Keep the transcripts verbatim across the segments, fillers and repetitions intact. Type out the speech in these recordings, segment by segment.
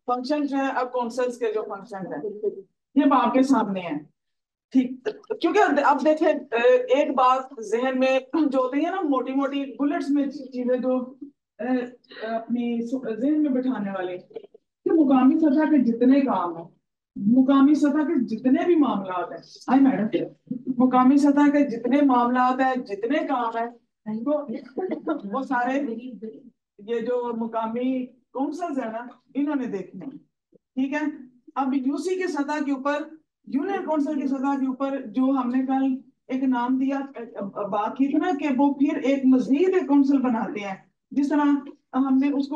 Function जो है अब कौंसल्स के जो फंक्शन है ये अब आपके सामने है। ठीक, क्योंकि अब देखें एक बात जहन में जो होती है ना, मोटी मोटी बुलेट्स में चीजें जो अ, अपनी जहन में बिठाने वाले कि मुकामी सतह के जितने काम है, मुकामी सतह के जितने भी मामला है, हाय मैडम, मुकामी सतह के जितने मामला है, जितने काम है, वो वो सारे ये जो मुकामी काउंसिल्स है ना, इन्होंने देखने हैं। ठीक है। अब यूसी की सतह के ऊपर, यूनियन काउंसिल की सतह के ऊपर जो हमने कल एक नाम दिया, बात की थी ना कि वो फिर एक मजीद एक काउंसिल बनाते हैं, जिस तरह हमने उसको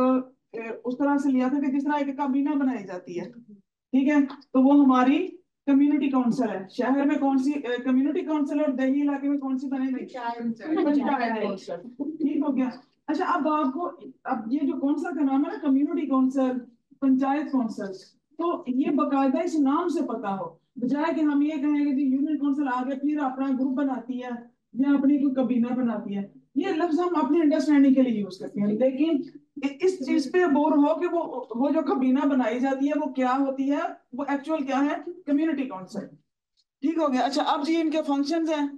उस तरह से लिया था कि जिस तरह एक काबीना बनाई जाती है। ठीक है। तो वो हमारी कम्युनिटी काउंसिल है। शहर में कौन सी कम्युनिटी काउंसिल और दिल्ली इलाके में कौन सी बनेगी? पंचायत काउंसिल। ठीक हो गया। अच्छा, अब आपको अब ये जो काउंसिल का नाम है ना, कम्युनिटी काउंसिल, पंचायत काउंसिल, तो ये बकायदा इस नाम से पता हो, बजाय कि हम ये कहेंगे कि यूनियन काउंसिल आगे फिर अपना ग्रुप बनाती है या अपनी कोई कबीना बनाती है। ये लफ्ज हम अपनी अंडरस्टैंडिंग के लिए यूज करते हैं, लेकिन इस चीज पे बोर हो कि वो वो जो कबीना बनाई जाती है वो क्या होती है, वो एक्चुअल क्या है? Community council. ठीक हो गया। अच्छा, अब जी इनके फंक्शंस हैं।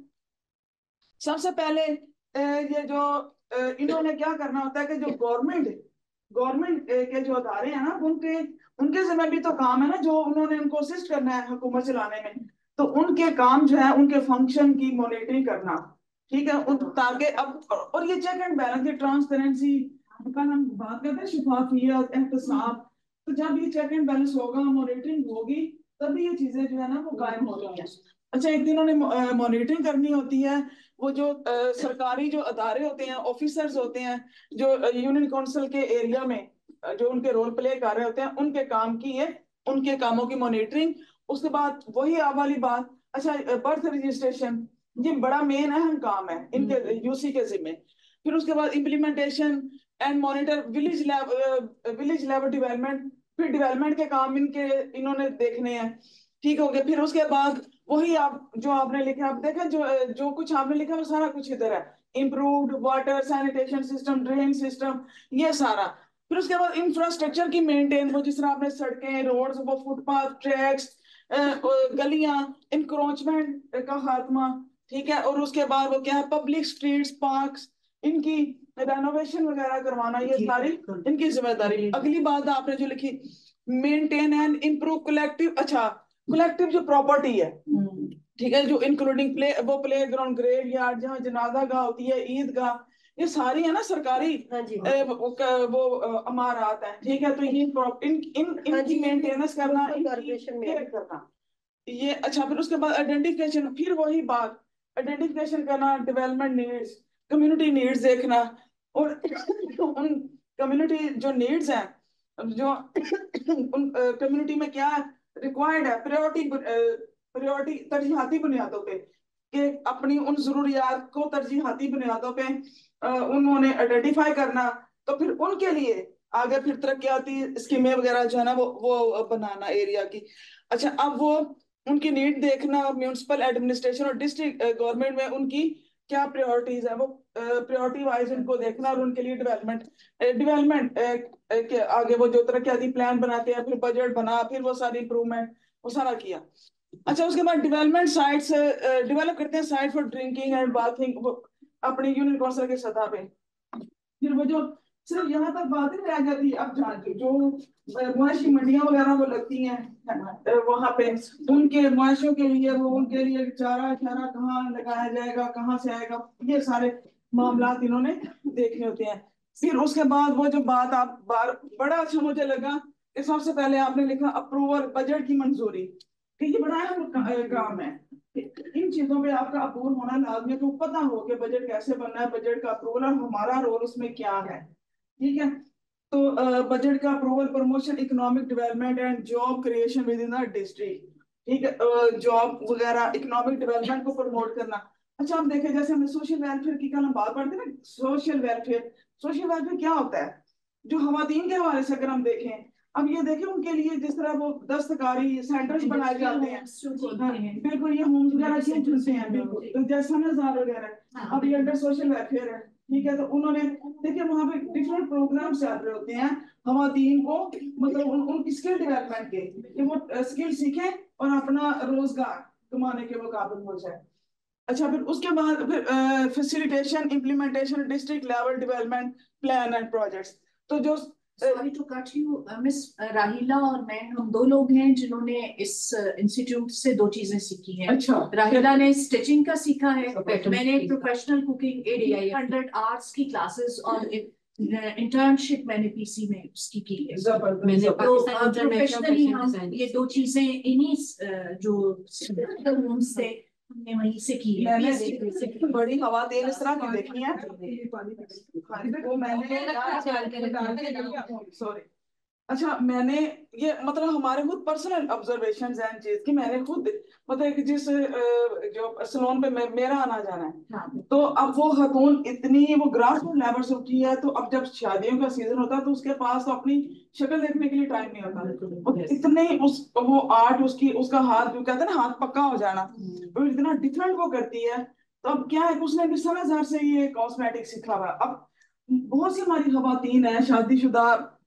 सबसे पहले ये जो इन्होंने क्या करना होता है कि जो गवर्नमेंट गवर्नमेंट के जो अदारे हैं ना, उनके उनके जिम्मे भी तो काम है ना, जो उन्होंने उनको असिस्ट करना है हुकूमत चलाने में। तो उनके काम जो है उनके फंक्शन की मॉनिटरिंग करना। ठीक है। उन ताकि अब और ये चेक एंड बैलेंस, ये ट्रांसपेरेंसी, कल हम बात करते हैं शफाफियत, एहतसाब, तो जब ये चेक एंड बैलेंस होगा, मॉनिटरिंग होगी, तभी ये चीजें जो है ना वो कायम हो रही हैं। अच्छा, एक दिन उन्होंने मॉनिटरिंग करनी होती है। वो जो आ, सरकारी जो अदारे होते हैं, ऑफिसर्स होते हैं, जो यूनियन काउंसिल के एरिया में अ, जो उनके रोल प्ले कर रहे होते हैं, उनके काम की है, उनके कामों की मॉनिटरिंग। उसके बाद वही आप वाली बात। अच्छा, बर्थ रजिस्ट्रेशन, ये बड़ा मेन अहम काम है इनके यूसी के जिम्मे। फिर उसके बाद implementation and monitor village level village level development, फिर डेवलपमेंट के काम इनके इन्होंने देखने हैं। ठीक हो गया। फिर उसके बाद वही आप जो आपने लिखा, आप देखा जो जो कुछ आपने लिखा वो सारा कुछ इधर है। Improved water sanitation system, drain system, ये सारा। फिर उसके बाद इंफ्रास्ट्रक्चर की मेंटेन, वो जिस तरह आपने सड़कें, रोड्स, वो फुटपाथ, ट्रैक्स, गलियां, इंक्रोचमेंट का खात्मा। ठीक है। और उसके बाद वो क्या है, पब्लिक स्ट्रीट्स, पार्क्स, इनकी रेनोवेशन वगैरह करवाना, ये सारी इनकी जिम्मेदारी। अगली बात आपने जो लिखी, मेंटेन एंड इम्प्रूव कलेक्टिव, अच्छा कलेक्टिव जो प्रॉपर्टी है, ठीक है, जो इंक्लूडिंग प्ले वो प्ले ग्राउंड, ग्रेव यार्ड, जहाँ जनाजा गाह होती है, ईदगाह, ये सारी है ना सरकारी ए, वो, वो अमारात है। ठीक है। तो ये इन इन इनकी मेंटेनेंस करना, केयर करना, ये। अच्छा, फिर उसके बाद आइडेंटिफिकेशन, फिर वही बात, आइडेंटिफिकेशन करना, डेवलपमेंट नीड्स, कम्युनिटी नीड्स देखना, और उन कम्युनिटी जो नीड्स हैं, जो उन कम्युनिटी में क्या रिक्वायर्ड है, प्रायोरिटी प्रायोरिटी तरजीहाती बुनियादों पे, कि अपनी उन जरूरियात को तरजीहाती बुनियादों पे उन्होंने आइडेंटिफाई करना। तो फिर उनके लिए आगे फिर तरक्याती स्कीमें वगैरह जो है ना वो वो बनाना एरिया की। अच्छा, अब वो उनकी नीड देखना, म्यूनिसिपल एडमिनिस्ट्रेशन और डिस्ट्रिक्ट गवर्नमेंट में उनकी क्या प्रायोरिटीज है, वो प्रायोरिटी वाइज उनको देखना, और उनके लिए डेवलपमेंट डेवलपमेंट के आगे वो जो तरक्याती प्लान बनाते हैं, फिर बजट बना, फिर वो सारी इंप्रूवमेंट वो सारा किया। अच्छा, उसके बाद डेवलपमेंट साइट्स डेवलप करते हैं, site for drinking and bathing, अपनी यूनियन काउंसिल की सतह पे। फिर वो जो सिर्फ यहाँ तक बात ही रह जाती, अब जो मुआशी मंडियां वगैरह वो लगती हैं वहां पे, उनके मुआशों के लिए वो उनके लिए चारा चारा कहाँ लगाया जाएगा, कहाँ से आएगा, ये सारे मामला इन्होंने देखने होते हैं। फिर उसके बाद वो जो बात आप बार बड़ा अच्छा मुझे लगा कि सबसे पहले आपने लिखा अप्रूवल, बजट की मंजूरी, कि ये बड़ा अहम काम है। इन चीजों पे आपका अप्रूव होना लाजमी है, तो पता हो कि बजट कैसे बनना है, बजट का अप्रूवल और हमारा रोल उसमें क्या है। ठीक है। तो बजट का approval, promotion economic development and job creation within the district. ठीक है। जॉब वगैरह, इकोनॉमिक डेवलपमेंट को प्रमोट करना। अच्छा, हम देखें जैसे हमने सोशल वेलफेयर की कल हम बात करते हैं ना, सोशल वेलफेयर, सोशल वेलफेयर क्या होता है? जो खवातीन के हवाले से अगर हम देखें, अब ये देखें उनके लिए जिस तरह वो दस्तकारी सेंटर्स बनाए जाते हैं, बिल्कुल ये होम्स वगैरह क्यों खुलते हैं, बिल्कुल तो जैसा नजार वगैरह, अब ये अंडर सोशल वेलफेयर है। ठीक है। तो उन्होंने देखिए वहां पे डिफरेंट प्रोग्राम चल रहे होते हैं खवातीन को, मतलब उन, उनकी स्किल डेवलपमेंट के, कि वो स्किल सीखे और अपना रोजगार कमाने के वो काबिल हो जाए। अच्छा, फिर उसके बाद फिर facilitation implementation district level development plan and projects. तो जो sorry to cut you miss, Rahila और मैं हम दो लोग हैं जिन्होंने इस इंस्टीट्यूट से दो चीजें सीखी हैं। अच्छा, राहिला ने स्टिचिंग का सीखा है, मैंने professional cooking eight hundred hours की क्लासेस और इंटर्नशिप मैंने पीसी में उसकी की है। मैंने तो प्रोफेशनली हम ये दो चीजें इन्हीं अ, जो से हमने वहीं से की है। मैंने बड़ी खवातीन इस तरह की देखी है, वो मैंने सॉरी अच्छा मैंने ये मतलब हमारे खुद पर्सनल ऑब्जर्वेशन हैं चीज की, मैंने खुद मतलब कि जिस जो सलोन पे मे, मेरा आना जाना है, हाँ। तो अब वो खातून इतनी वो ग्रास रूट लेवल से उठी है, तो अब जब शादियों का सीजन होता है तो उसके पास तो अपनी शक्ल देखने के लिए टाइम नहीं होता, और इतने उस वो आर्ट उसकी उसका हाथ जो कहते हैं ना हाथ पक्का हो जाना, वो इतना डिफरेंट वो करती है। तो अब क्या है, उसने भी समझदार से ये कॉस्मेटिक सीखा हुआ। अब बहुत सी हमारी खवातीन है शादीशुदा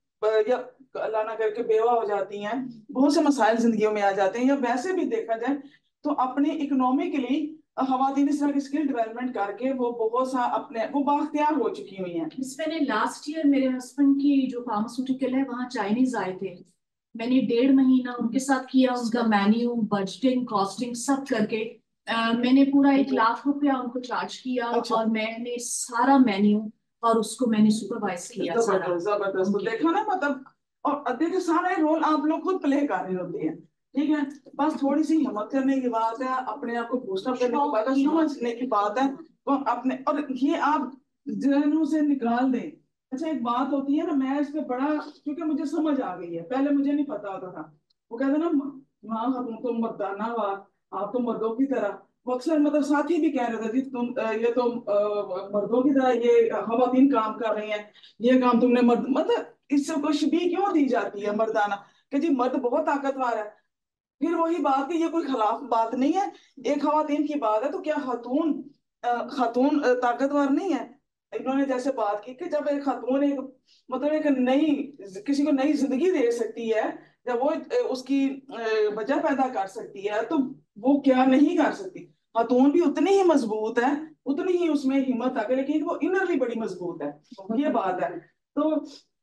या अल्लाह ना करके बेवा हो जाती हैं, बहुत से मसाइल जिंदगियों में आ जाते हैं, या वैसे भी देखा जाए तो अपने इकोनॉमिकली खवातीन इस तरह की स्किल डेवलपमेंट करके वो बहुत सा अपने वो बाख्तियार हो चुकी हुई हैं। मैंने लास्ट ईयर मेरे हस्बैंड की जो फार्मास्यूटिकल है वहाँ चाइनीज आए थे, मैंने डेढ़ महीना उनके साथ किया, उनका मेन्यू बजटिंग कॉस्टिंग सब करके uh, मैंने पूरा एक लाख रुपया उनको चार्ज किया। अच्छा। और मैंने सारा मेन्यू और उसको मैंने सुपरवाइज किया। जबरदस्त देखा ना, मतलब और देखिए सारे रोल आप लोग खुद प्ले कर रहे होते हैं, ठीक है, बस थोड़ी सी हिम्मत करने की बात है, अपने आप को बूस्टअप करने की बात है, समझने की बात है, तो अपने और ये आप जहनों से निकाल दें। अच्छा एक बात होती है ना, मैं इस पे बड़ा क्योंकि मुझे समझ आ गई है, पहले मुझे नहीं पता होता था, वो कहते ना माँ तुम तो मर्दाना हुआ, आप तो मर्दों की तरह, वो अक्सर मतलब साथी भी कह रहे थे जी तुम ये तो मर्दों की तरह ये खवातीन काम कर रही हैं, ये काम तुमने मर्द मतलब इससे कुछ भी क्यों दी जाती है मर्दाना, कि जी मर्द बहुत ताकतवर है। फिर वही बात कि ये कोई खिलाफ बात नहीं है, एक खवातीन की बात है, तो क्या खातून खातून ताकतवर नहीं है। इन्होंने जैसे बात की कि जब एक खातून एक मतलब एक नई किसी को नई जिंदगी दे सकती है, जब वो उसकी वजह पैदा कर सकती है, तो वो क्या नहीं कर सकती। खातून भी उतनी ही मजबूत है, उतनी ही उसमें हिम्मत है, लेकिन वो इनरली बड़ी मजबूत है, ये बात है। तो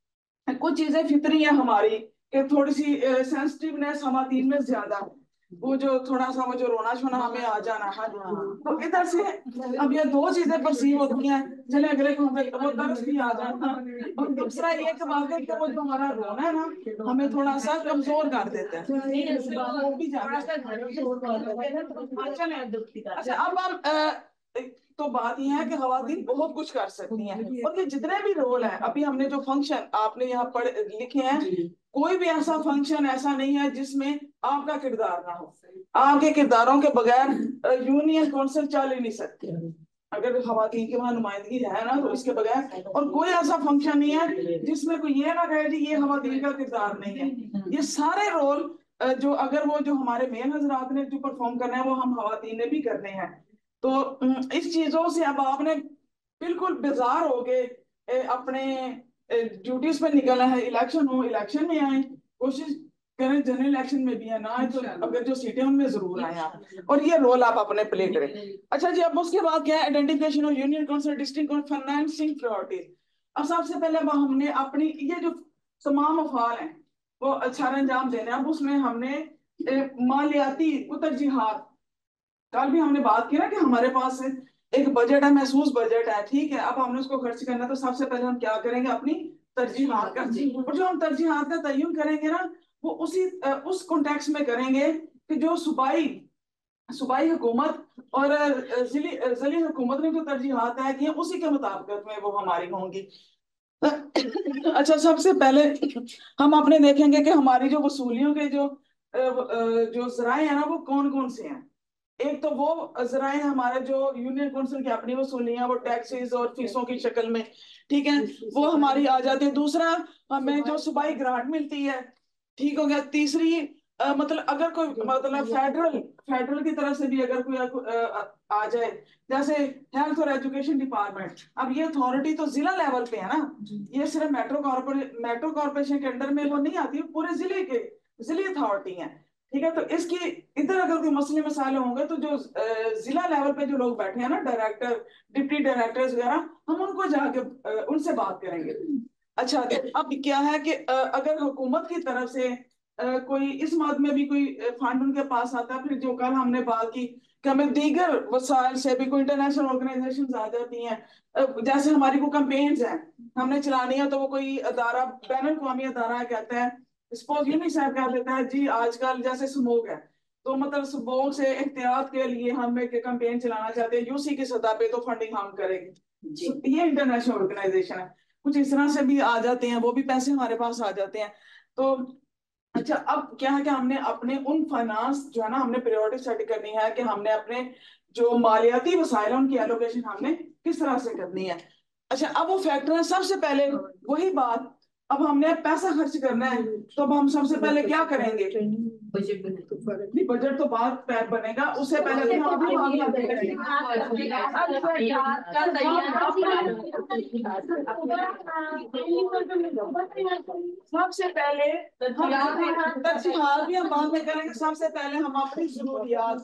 कुछ चीजें फितरी है हमारी कि थोड़ी सी सेंसिटिवनेस हमारी में ज्यादा है, वो जो थोड़ा सा वो जो रोना शोना हमें आ जाना है, तो इधर से अब ये दो चीजें परसीव होती हैं, चले अगले को वो दर्द भी आ जाना, और दूसरा ये कि बात है कि वो जो हमारा रोना है ना हमें थोड़ा सा कमजोर कर देता है, वो भी अच्छा अब हम तो बात यह है कि खवातीन बहुत कुछ कर सकती हैं, और ये जितने भी रोल हैं, अभी हमने जो फंक्शन आपने यहाँ पढ़ लिखे हैं, कोई भी ऐसा फंक्शन ऐसा नहीं है जिसमें आपका किरदार ना हो। आपके किरदारों के बगैर यूनियन काउंसिल चल ही नहीं सकती, अगर खवातीन की वहां नुमाइंदगी है ना, तो इसके बगैर और कोई ऐसा फंक्शन नहीं है जिसमें कोई ये ना कहे जी ये खवातीन का किरदार नहीं है। ये सारे रोल जो अगर वो जो हमारे मेन हजरात ने जो परफॉर्म करना है वो हम खवातीन ने भी करने हैं। तो इस चीजों से अब आपने बिल्कुल बेजार हो गए अपने ड्यूटीज पे निकलना है, इलेक्शन हो इलेक्शन में आए, कोशिश करें जनरल इलेक्शन में भी है ना, तो अगर जो सीटें उनमें जरूर आए आप, और ये रोल आप अपने प्ले करें। अच्छा जी, अब उसके बाद क्या है, identification of union council district और फाइनेंसिंग प्रायोरिटीज। अब सबसे पहले अब हमने अपनी ये जो तमाम अफाल हैं वो अच्छा अंजाम देने, अब उसमें हमने मालियाती तरजीहात, कल भी हमने बात की ना कि हमारे पास एक बजट है, महसूस बजट है, ठीक है, अब हमने उसको खर्च करना, तो सबसे पहले हम क्या करेंगे, अपनी तरजीहात का, और जो हम तरजीहात का तयन करेंगे ना वो उसी उस कॉन्टेक्स्ट में करेंगे कि जो सूबाई सूबाई हुकूमत और जिली जिली हुकूमत ने जो तरजीहात तय की हैं उसी के मुताबिक में वो हमारी होंगी। अच्छा सबसे पहले हम अपने देखेंगे कि हमारी जो वसूलियों के जो जो जराए हैं ना वो कौन कौन से हैं। एक तो वो जराए हमारे जो यूनियन काउंसिल की अपनी वसूलियां वो टैक्सेस और फीसों की शक्ल में, ठीक है, वो हमारी आ जाती है। दूसरा हमें जो सूबाई ग्रांट मिलती है, ठीक हो गया। तीसरी अ, मतलब अगर कोई मतलब फेडरल फेडरल की तरफ से भी अगर कोई अ, आ जाए, जैसे हेल्थ और एजुकेशन डिपार्टमेंट, अब ये अथॉरिटी तो जिला लेवल पे है ना, ये सिर्फ मेट्रो कॉर्पोरे मेट्रो कॉर्पोरेशन के अंडर में वो नहीं आती, पूरे जिले के जिले अथॉरिटी है। ठीक है, तो इसकी इधर अगर कोई मसले मसाले होंगे तो जो अ, जिला लेवल पे जो लोग बैठे हैं ना, डायरेक्टर, डिप्टी डायरेक्टर्स वगैरह, हम उनको जाके अ, उनसे बात करेंगे। अच्छा, अब क्या है कि अ, अगर हुकूमत की तरफ से अ, कोई इस मद में भी कोई फंड उनके पास आता है, फिर जो कल हमने बात की कि हमें दीगर वसाइल से भी कोई इंटरनेशनल ऑर्गेनाइजेशन आ जाती हैं, अ, जैसे हमारी कोई कैंपेन्स हैं हमने चलानी है, तो वो कोई अदारा बैन अवी अदारा कहता है, सपोज यूनिसेफ कह देता है जी आजकल जैसे स्मोक है, तो मतलब स्मोक से एहतियात के लिए हम एक कैंपेन चलाना चाहते हैं, यूसी की सतह पे, तो फंडिंग हम करेंगे। ये इंटरनेशनल ऑर्गेनाइजेशन है, कुछ इस तरह से भी आ जाते हैं, वो भी पैसे हमारे पास आ जाते हैं। तो अच्छा, अब क्या है कि हमने अपने उन फाइनेंस जो है ना, हमने प्रायोरिटी सेट करनी है कि हमने अपने जो मालियाती वसाइल उनकी एलोकेशन हमने किस तरह से करनी है। अच्छा, अब वो फैक्टर है, सबसे पहले वही बात, अब हमने पैसा खर्च करना है, तो अब हम सबसे पहले क्या करेंगे, बजट बने तो नहीं बजट तो बाद पैर बनेगा, उससे पहले तो हम अपनी बात करेंगे। सबसे पहले हम तरजीहात भी हम बाद में करेंगे, सबसे पहले हम अपनी जरूरियात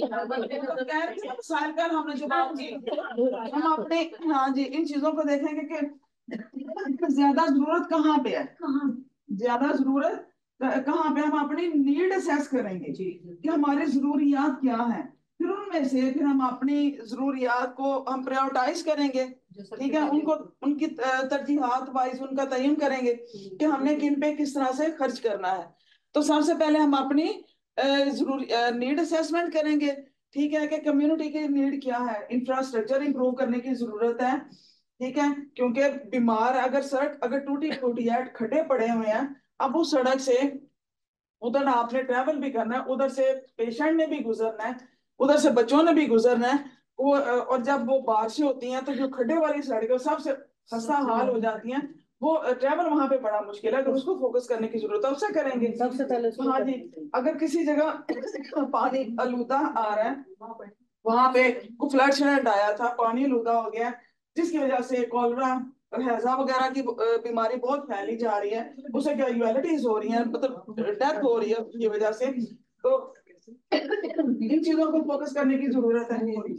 साल कर हमने जो बात की, हम अपने, हाँ जी, इन चीजों को देखेंगे कि ज्यादा जरूरत कहाँ पे है, ज्यादा जरूरत कहाँ पे, हम अपनी नीड असेस करेंगे कि हमारी जरूरियात क्या है, फिर उनमें से फिर हम अपनी जरूरियात को हम प्रायोरिटाइज करेंगे। ठीक है, उनको उनकी तरजीहात वाइज उनका तयन करेंगे कि हमने किन पे किस तरह से खर्च करना है। तो सबसे पहले हम अपनी जरूरी नीड असेसमेंट करेंगे। ठीक है, कि कम्युनिटी की नीड क्या है, इंफ्रास्ट्रक्चर इंप्रूव करने की जरूरत है। ठीक है, क्योंकि बीमार अगर सड़क अगर टूटी फूटी है, खड्डे पड़े हुए हैं, अब उस सड़क से उधर आपने ट्रैवल भी करना है, उधर से पेशेंट ने भी गुजरना है, उधर से बच्चों ने भी गुजरना है, वो और जब वो बारिशें होती हैं तो जो खड्डे वाली सड़कें सबसे खस्ता हाल हो जाती हैं, वो ट्रैवल वहां पे बड़ा मुश्किल है, अगर उसको फोकस करने की जरूरत है उससे करेंगे सबसे पहले। हाँ जी, अगर किसी जगह पानी आलूदा आ रहा है, वहां पे फ्लड शलड आया था, पानी आलूदा हो गया, जिसकी वजह से कॉलरा हैजा वगैरह की बीमारी बहुत फैली जा रही है, उससे क्या यूएलिटीज हो रही है, मतलब डेथ हो रही है उसकी वजह से। तो इन चीजों को फोकस करने की जरूरत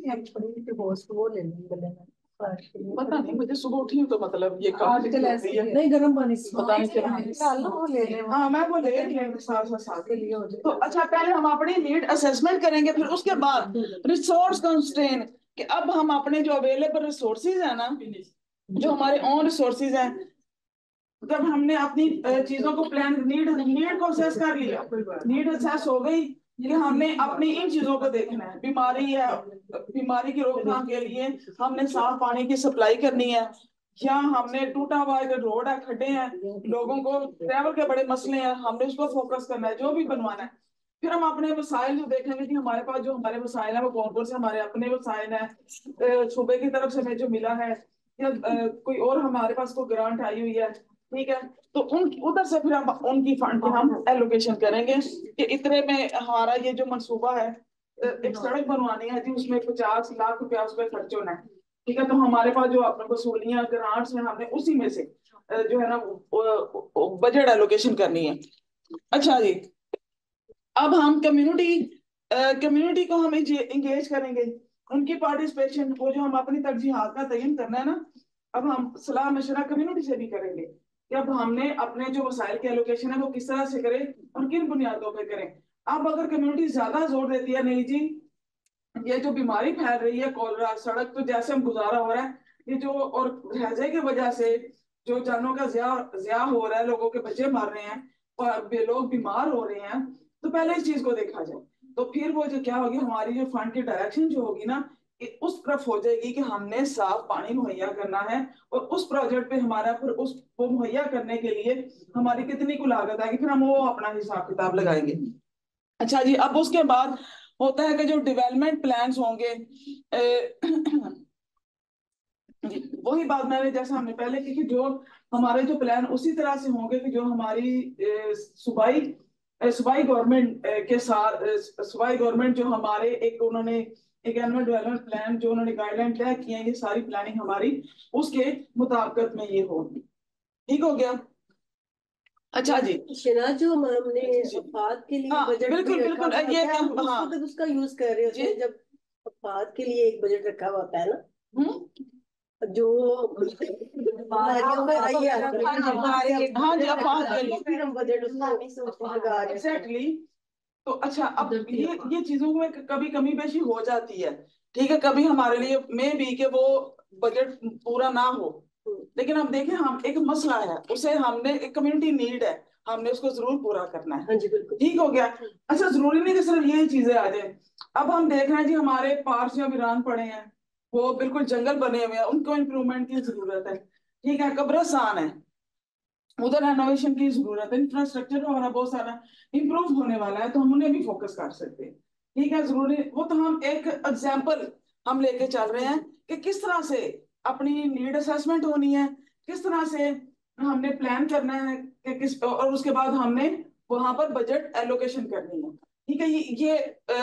है। पता नहीं, मुझे सुबह उठी हूँ तो मतलब ये आजकल ऐसे ही है, नहीं गर्म पानी से पता नहीं चला। हाँ, मैं वो ले रही हूँ साथ साथ के लिए। तो अच्छा, पहले हम अपनी नीड असेसमेंट करेंगे, फिर उसके बाद रिसोर्स कंस्ट्रेन, कि अब हम अपने जो अवेलेबल रिसोर्सेज है ना, जो हमारे ओन रिसोर्सेज हैं, जब हमने अपनी चीजों को प्लान नीड नीड को असेस कर लिया, नीड असेस हो गई कि हमने अपनी इन चीजों को देखना है, बीमारी है, बीमारी की रोकथाम के लिए हमने साफ पानी की सप्लाई करनी है, या हमने टूटा हुआ एक रोड है, खड्डे हैं, लोगों को ट्रैवल के बड़े मसले हैं, हमने उसको फोकस करना है, जो भी बनवाना है। फिर हम अपने वसाइल जो देखेंगे कि हमारे पास जो हमारे वसाइल है वो कौन कौन से हमारे अपने वसाइल है, सूबे की तरफ से हमें जो मिला है, या कोई और हमारे पास कोई ग्रांट आई हुई है। ठीक है, तो उन उधर से फिर हम उनकी फंड की हम एलोकेशन करेंगे कि इतने में हमारा ये जो मंसूबा है, एक सड़क बनवानी है जी, उसमें पचास लाख रुपया उस पर खर्च होना है। ठीक है, तो हमारे पास जो अपने वसूलियां ग्रांट्स हैं, हमने उसी में से जो है ना बजट एलोकेशन करनी है। अच्छा जी, अब हम कम्युनिटी कम्युनिटी को हम इंगेज करेंगे, उनकी पार्टिसिपेशन, वो जो हम अपनी तरजीहात का तयन करना है ना, अब हम सलाह मशवरा कम्युनिटी से भी करेंगे कि अब हमने अपने जो वसाइल की एलोकेशन है वो किस तरह से करें और किन बुनियादों पर करें। अब अगर कम्युनिटी ज्यादा जोर देती है, नहीं जी ये जो बीमारी फैल रही है कॉलरा, सड़क तो जैसे हम गुजारा हो रहा है, ये जो और हैजे की वजह से जो जानों का जिया जिया हो रहा है, लोगों के बच्चे मर रहे हैं और लोग बीमार हो रहे हैं, तो पहले इस चीज को देखा जाए। तो फिर वो जो क्या होगी, हमारी जो फंड की डायरेक्शन जो होगी ना, उस तरफ हो जाएगी कि हमने साफ पानी मुहैया करना है, और उस प्रोजेक्ट पे हमारा फिर उसको मुहैया करने के लिए हमारी कितनी को लागत आएगी, फिर हम वो अपना हिसाब किताब लगाएंगे। अच्छा जी, अब उसके बाद होता है कि जो डेवलपमेंट प्लान्स होंगे, वही बात मैंने जैसा हमने पहले की कि जो हमारे जो प्लान उसी तरह से होंगे कि जो हमारी सूबाई सूबाई गवर्नमेंट के साथ, सूबाई गवर्नमेंट जो हमारे एक उन्होंने एक एनुअल डेवलपमेंट प्लान जो उन्होंने गाइडलाइन तय किए हैं, ये सारी प्लानिंग हमारी उसके मुताबिक में ये होगी। ठीक हो गया। अच्छा जी शिना, जो हमने अफाद के लिए हाँ, बजट बिल्कुल बिल्कुल ये हम उस हाँ वक्त उसका यूज कर रहे होते हैं जब अफाद के लिए एक बजट रखा हुआ होता है ना, जो हाँ जी अफाद के लिए फिर हम बजट उसको लगा रहे हैं। एग्जैक्टली। तो अच्छा, अब ये ये चीजों में कभी कमी पेशी हो जाती है, ठीक है, कभी हमारे लिए मे भी कि वो बजट पूरा ना हो, लेकिन अब देखें हम एक मसला है, उसे हमने एक कम्युनिटी नीड है, हमने उसको जरूर पूरा करना है। ठीक हो गया। अच्छा, जरूरी नहीं कि सिर्फ यही चीजें आ जाए। अब हम देख रहे हैं जी हमारे पार्क या वीरान पड़े हैं, वो बिल्कुल जंगल बने हुए हैं, उनको इम्प्रूवमेंट की जरूरत है। ठीक है, कब्रिस्तान है, उधर रेनोवेशन की जरूरत है, इंफ्रास्ट्रक्चर हमारा बहुत सारा इंप्रूव होने वाला है, तो हम उन्हें भी फोकस कर सकते हैं। ठीक है, जरूरी वो तो हम एक एग्जाम्पल हम लेके चल रहे हैं कि किस तरह से अपनी नीड असेसमेंट होनी है, किस तरह से हमने प्लान करना है कि किस, और उसके बाद हमने वहां पर बजट एलोकेशन करनी है। ठीक है, ये, ये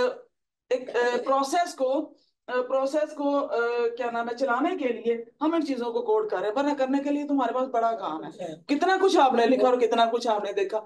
एक प्रोसेस को प्रोसेस को uh, क्या नाम है चलाने के लिए हम इन चीजों को कोड कर रहे हैं, वरना करने के लिए तुम्हारे पास बड़ा काम है, कितना कुछ आपने लिखा और कितना कुछ आपने देखा।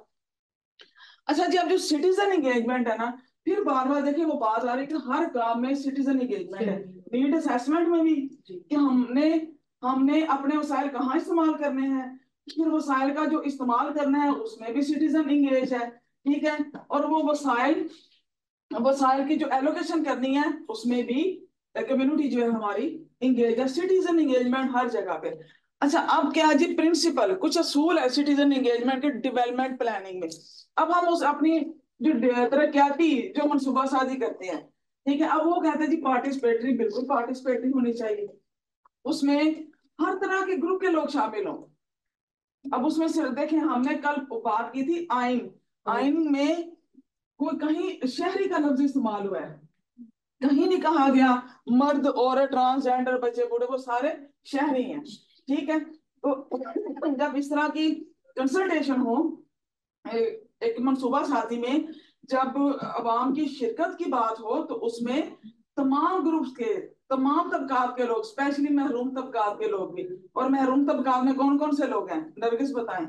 अच्छा जी, अब जो सिटीजन एंगेजमेंट है ना, फिर बार बार देखिए वो बात आ रही है कि हर काम में सिटीजन एंगेजमेंट है, नीड असेसमेंट में भी कि हमने हमने अपने वसाइल कहाँ इस्तेमाल करने हैं, फिर वसाइल का जो इस्तेमाल करना है उसमें भी सिटीजन इंगेज है। ठीक है, और वो वसाइल वसाइल की जो एलोकेशन करनी है उसमें भी कम्युनिटी जो है हमारी इंगेज है, सिटीजन इंगेजमेंट हर जगह पे। अच्छा, अब क्या जी प्रिंसिपल कुछ असूल है सिटीजन इंगेजमेंट के डेवलपमेंट प्लानिंग में। अब हम उस अपनी जो तरक्याती जो मनसूबा साजी करते हैं, ठीक है, अब वो कहते हैं जी पार्टिसिपेटरी, बिल्कुल पार्टिसिपेटरी होनी चाहिए, उसमें हर तरह के ग्रुप के लोग शामिल हों। अब उसमें सिर्फ देखें, हमने कल बात की थी आइन, आइन में कोई कहीं शहरी का लफ्ज इस्तेमाल हुआ है, कहीं नहीं कहा गया मर्द औरत ट्रांसजेंडर बच्चे बूढ़े, वो सारे शहरी हैं। ठीक है, तो जब इस तरह की कंसल्टेशन हो एक मनसूबा साथी में, जब अवाम की शिरकत की बात हो, तो उसमें तमाम ग्रुप्स के तमाम तबकात के लोग, स्पेशली महरूम तबकात के लोग भी, और महरूम तबकात में कौन कौन से लोग हैं नरगिस बताएं।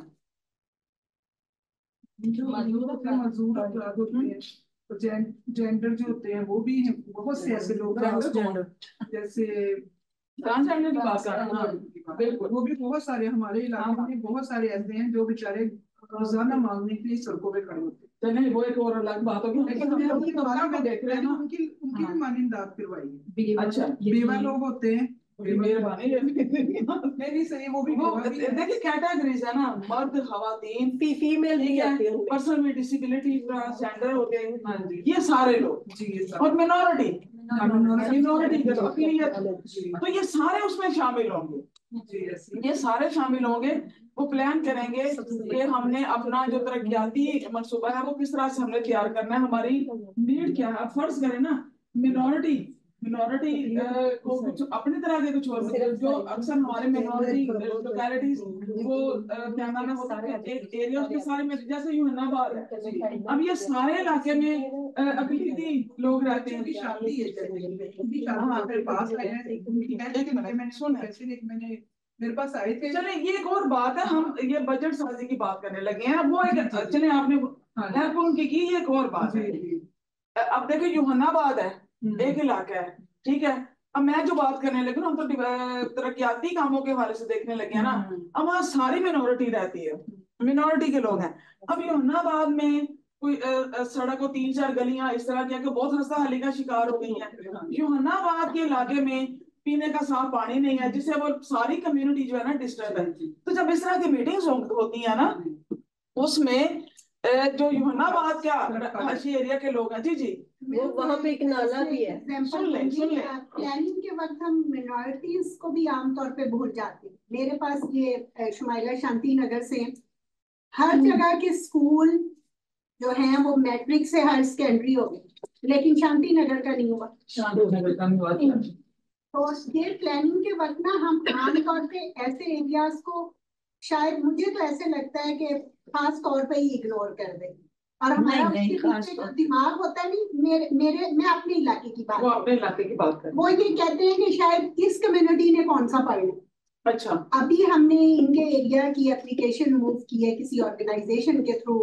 तो जेंडर जो होते हैं वो भी हैं, बहुत से ऐसे लोग हैं जैसे ट्रांसजेंडर की बात कर रहे हैं, बिल्कुल, वो भी बहुत सारे हमारे इलाके में बहुत सारे ऐसे हैं जो बेचारे रोजाना मांगने के लिए सड़कों पे खड़े होते हैं। नहीं, वो एक और अलग बात होगी, लेकिन हम उनकी तबका में देख रहे हैं ना, उनकी उनकी भी मानी इमदाद करवाई। अच्छा, बेवा लोग होते हैं, मेहरबानी नहीं सही, वो भी वो देखिए कैटेगरीज है ना, मर्द खवातीन फीमेल भी आती है, पर्सन विद डिसेबिलिटी, ट्रांसजेंडर हो गए, ये सारे लोग जी, और मिनोरिटी मिनोरिटी के लोग, तो ये सारे उसमें शामिल होंगे, ये सारे शामिल होंगे। वो प्लान करेंगे कि हमने अपना जो तरक्याती मनसूबा है वो किस तरह से हमने तैयार करना है, हमारी नीड क्या है। फर्ज करें ना, मिनोरिटी मिनोरिटी को कुछ अपनी तरह के कुछ और, जो अक्सर हमारे मिनोरिटी लोकेलिटीज वो क्या नाम है होता है एक एरिया के सारे में, जैसे यूहन्नाबाद है, अब ये सारे इलाके में अकलीती लोग रहते हैं, शादी है पास आए हैं, मैंने मेरे पास आए थे। चले, ये एक और बात है, हम ये बजट साजी की बात करने लगे हैं, वो एक चले आपने हेल्प उनकी की, ये एक और बात है। अब देखो यूहन्नाबाद है एक इलाका है, ठीक है, अब मैं जो बात करने लगी हम तो तरक्याती कामों के हवाले से देखने लगे हैं ना, अब वहाँ सारी मिनोरिटी रहती है, मिनोरिटी के लोग हैं। अब यूहन्नाबाद में कोई सड़क को तीन चार गलियां इस तरह की बहुत हंसा हली का शिकार हो गई है, यूहन्नाबाद के इलाके में पीने का साफ पानी नहीं है, जिससे वो सारी कम्युनिटी जो है ना डिस्टर्ब है। तो जब इस तरह की मीटिंग्स होती है ना, उसमें जो यूहन्नाबाद क्या हाशी एरिया के लोग हैं, जी जी वो वहाँ पे एक नाला भी है, सुन ले सुन ले प्लानिंग के वक्त हम मिनॉरिटीज को भी आमतौर पे भूल जाते हैं। मेरे पास ये शुमाइला शांति नगर से हर जगह के स्कूल जो हैं वो मैट्रिक से हायर सेकेंडरी हो गए, लेकिन शांति नगर का नहीं हुआ, शांति नगर का नहीं हुआ। तो ये प्लानिंग के वक्त ना हम आमतौर पे ऐसे एरियाज को शायद मुझे तो ऐसे लगता है कि खास तौर पे ही इग्नोर कर दें। और हमारा नहीं, उसके खास पीछे जो तौर- दिमाग होता है, नहीं मेरे मेरे मैं अपने इलाके की बात वो कर रही अपने इलाके की बात कर हूँ। वो ये कहते हैं कि शायद इस कम्युनिटी ने कौन सा पढ़ना। अच्छा, अभी हमने इनके एरिया की एप्लीकेशन मूव की है किसी ऑर्गेनाइजेशन के थ्रू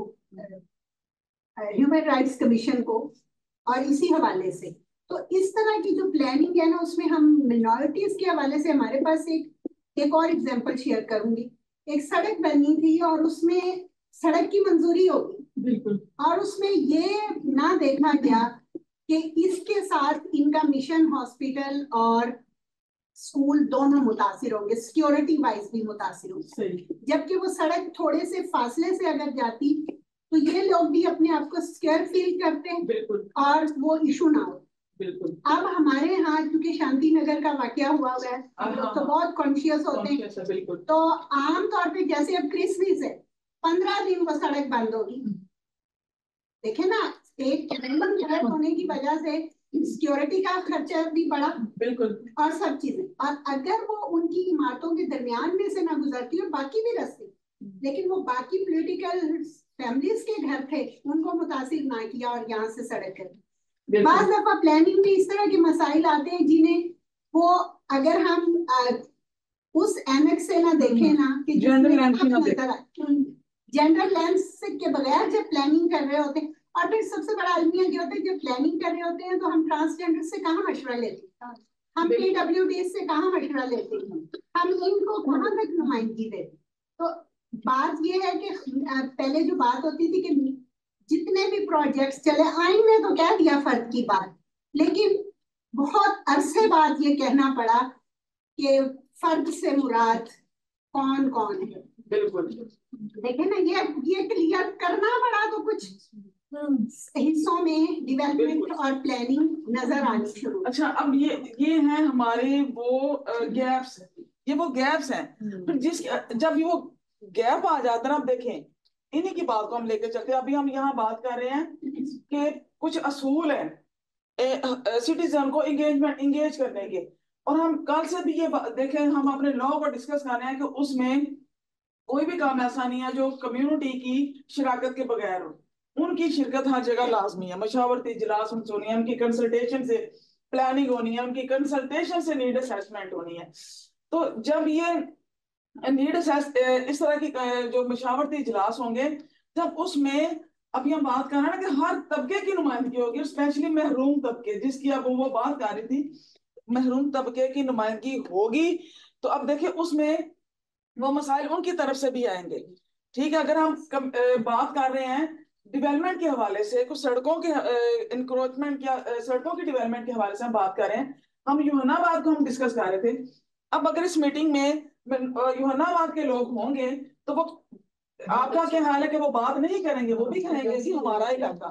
ह्यूमन राइट्स कमीशन को, और इसी हवाले से तो इस तरह की जो प्लानिंग है ना, उसमें हम मिनॉरिटीज के हवाले से हमारे पास एक एक और एग्जांपल शेयर करूंगी। एक सड़क बननी थी और उसमें सड़क की मंजूरी होगी, बिल्कुल, और उसमें ये ना देखा गया कि इसके साथ इनका मिशन हॉस्पिटल और स्कूल दोनों मुतासिर होंगे, सिक्योरिटी वाइज भी मुतासिर होंगे। सही, जबकि वो सड़क थोड़े से फासले से अगर जाती तो ये लोग भी अपने आप को सिक्योर फील करते हैं बिल्कुल, और वो इशू ना हो। बिल्कुल, अब हमारे यहाँ क्योंकि शांति नगर का वाकया हुआ हुआ है, हम लोग तो बहुत कॉन्शियस होते हैं, conscious है, बिल्कुल, तो आम तौर पे जैसे अब क्रिसमस है, पंद्रह दिन वो सड़क बंद होगी। देखे ना, एक सड़क होने की वजह से सिक्योरिटी का खर्चा भी बढ़ा बिल्कुल, और सब चीजें, और अगर वो उनकी इमारतों के दरमियान में से ना गुजरती और बाकी भी रास्ते, लेकिन वो बाकी पॉलिटिकल फैमिलीज के घर थे, उनको मुतासिर ना किया और यहाँ से सड़क कर दी। बाज बिल्कुल, दफा प्लानिंग में इस तरह के मसाइल आते हैं जिन्हें वो अगर हम आ, उस एनेक्स से ना देखें ना कि General length की ना जनरल लेंस के बगैर जब प्लानिंग कर रहे होते हैं, और फिर सबसे बड़ा अलमिया ये होता है जब प्लानिंग कर रहे होते हैं तो हम ट्रांसजेंडर से कहाँ मशवरा लेते हैं, हम पी डब्ल्यू डी से कहाँ मशवरा लेते हैं, हम इनको कहाँ तक नुमाइंदगी देते हैं। तो बात ये है कि पहले जो बात होती थी कि जितने भी प्रोजेक्ट्स चले, आइन ने तो कह दिया फर्द की बात, लेकिन बहुत अरसे बाद ये कहना पड़ा कि फर्द से मुराद कौन कौन है। बिल्कुल, देखे ना, ये ये क्लियर करना पड़ा तो कुछ हिस्सों में डेवलपमेंट और प्लानिंग नजर आनी शुरू। अच्छा, अब ये ये है हमारे वो गैप्स, ये वो गैप्स हैं। फिर जिस जब ये वो गैप आ जाता है ना, अब देखें, इन्हीं की बात को हम लेकर चलते हैं। अभी हम यहाँ बात कर रहे हैं कि कुछ असूल हैं सिटीजन को एंगेजमेंट एंगेज करने के, और हम कल से भी ये देखें, हम अपने लॉ को डिस्कस कर रहे हैं कि उसमें कोई भी काम ऐसा नहीं है जो कम्युनिटी की शिराकत के बगैर हो। उनकी शिरकत हर जगह लाजमी है। मशावरती इजलास होनी है, उनकी कंसल्टेशन से प्लानिंग होनी है, उनकी कंसल्टेशन से नीड असेसमेंट होनी है। तो जब ये नीड असेस इस तरह की जो मशावरती इजलास होंगे, जब उसमें अभी हम बात कर रहे हैं ना कि हर तबके की नुमाइंदगी होगी, स्पेशली महरूम तबके, जिसकी अब वो बात कर रही थी, महरूम तबके की नुमाइंदगी होगी। तो अब देखिए उसमें वो मसाइल उनकी तरफ से भी आएंगे। ठीक है, अगर हम कम, ए, बात कर रहे हैं डेवलपमेंट के हवाले से, कुछ सड़कों के इंक्रोचमेंट या सड़कों की डेवलपमेंट के हवाले से हम बात कर रहे हैं, हम यूहन्नाबाद को हम डिस्कस कर रहे थे। अब अगर इस मीटिंग में यूहन्नाबाद के लोग होंगे तो वो आपका क्या हाल है कि वो बात नहीं करेंगे, वो भी कहेंगे कि हमारा इलाका।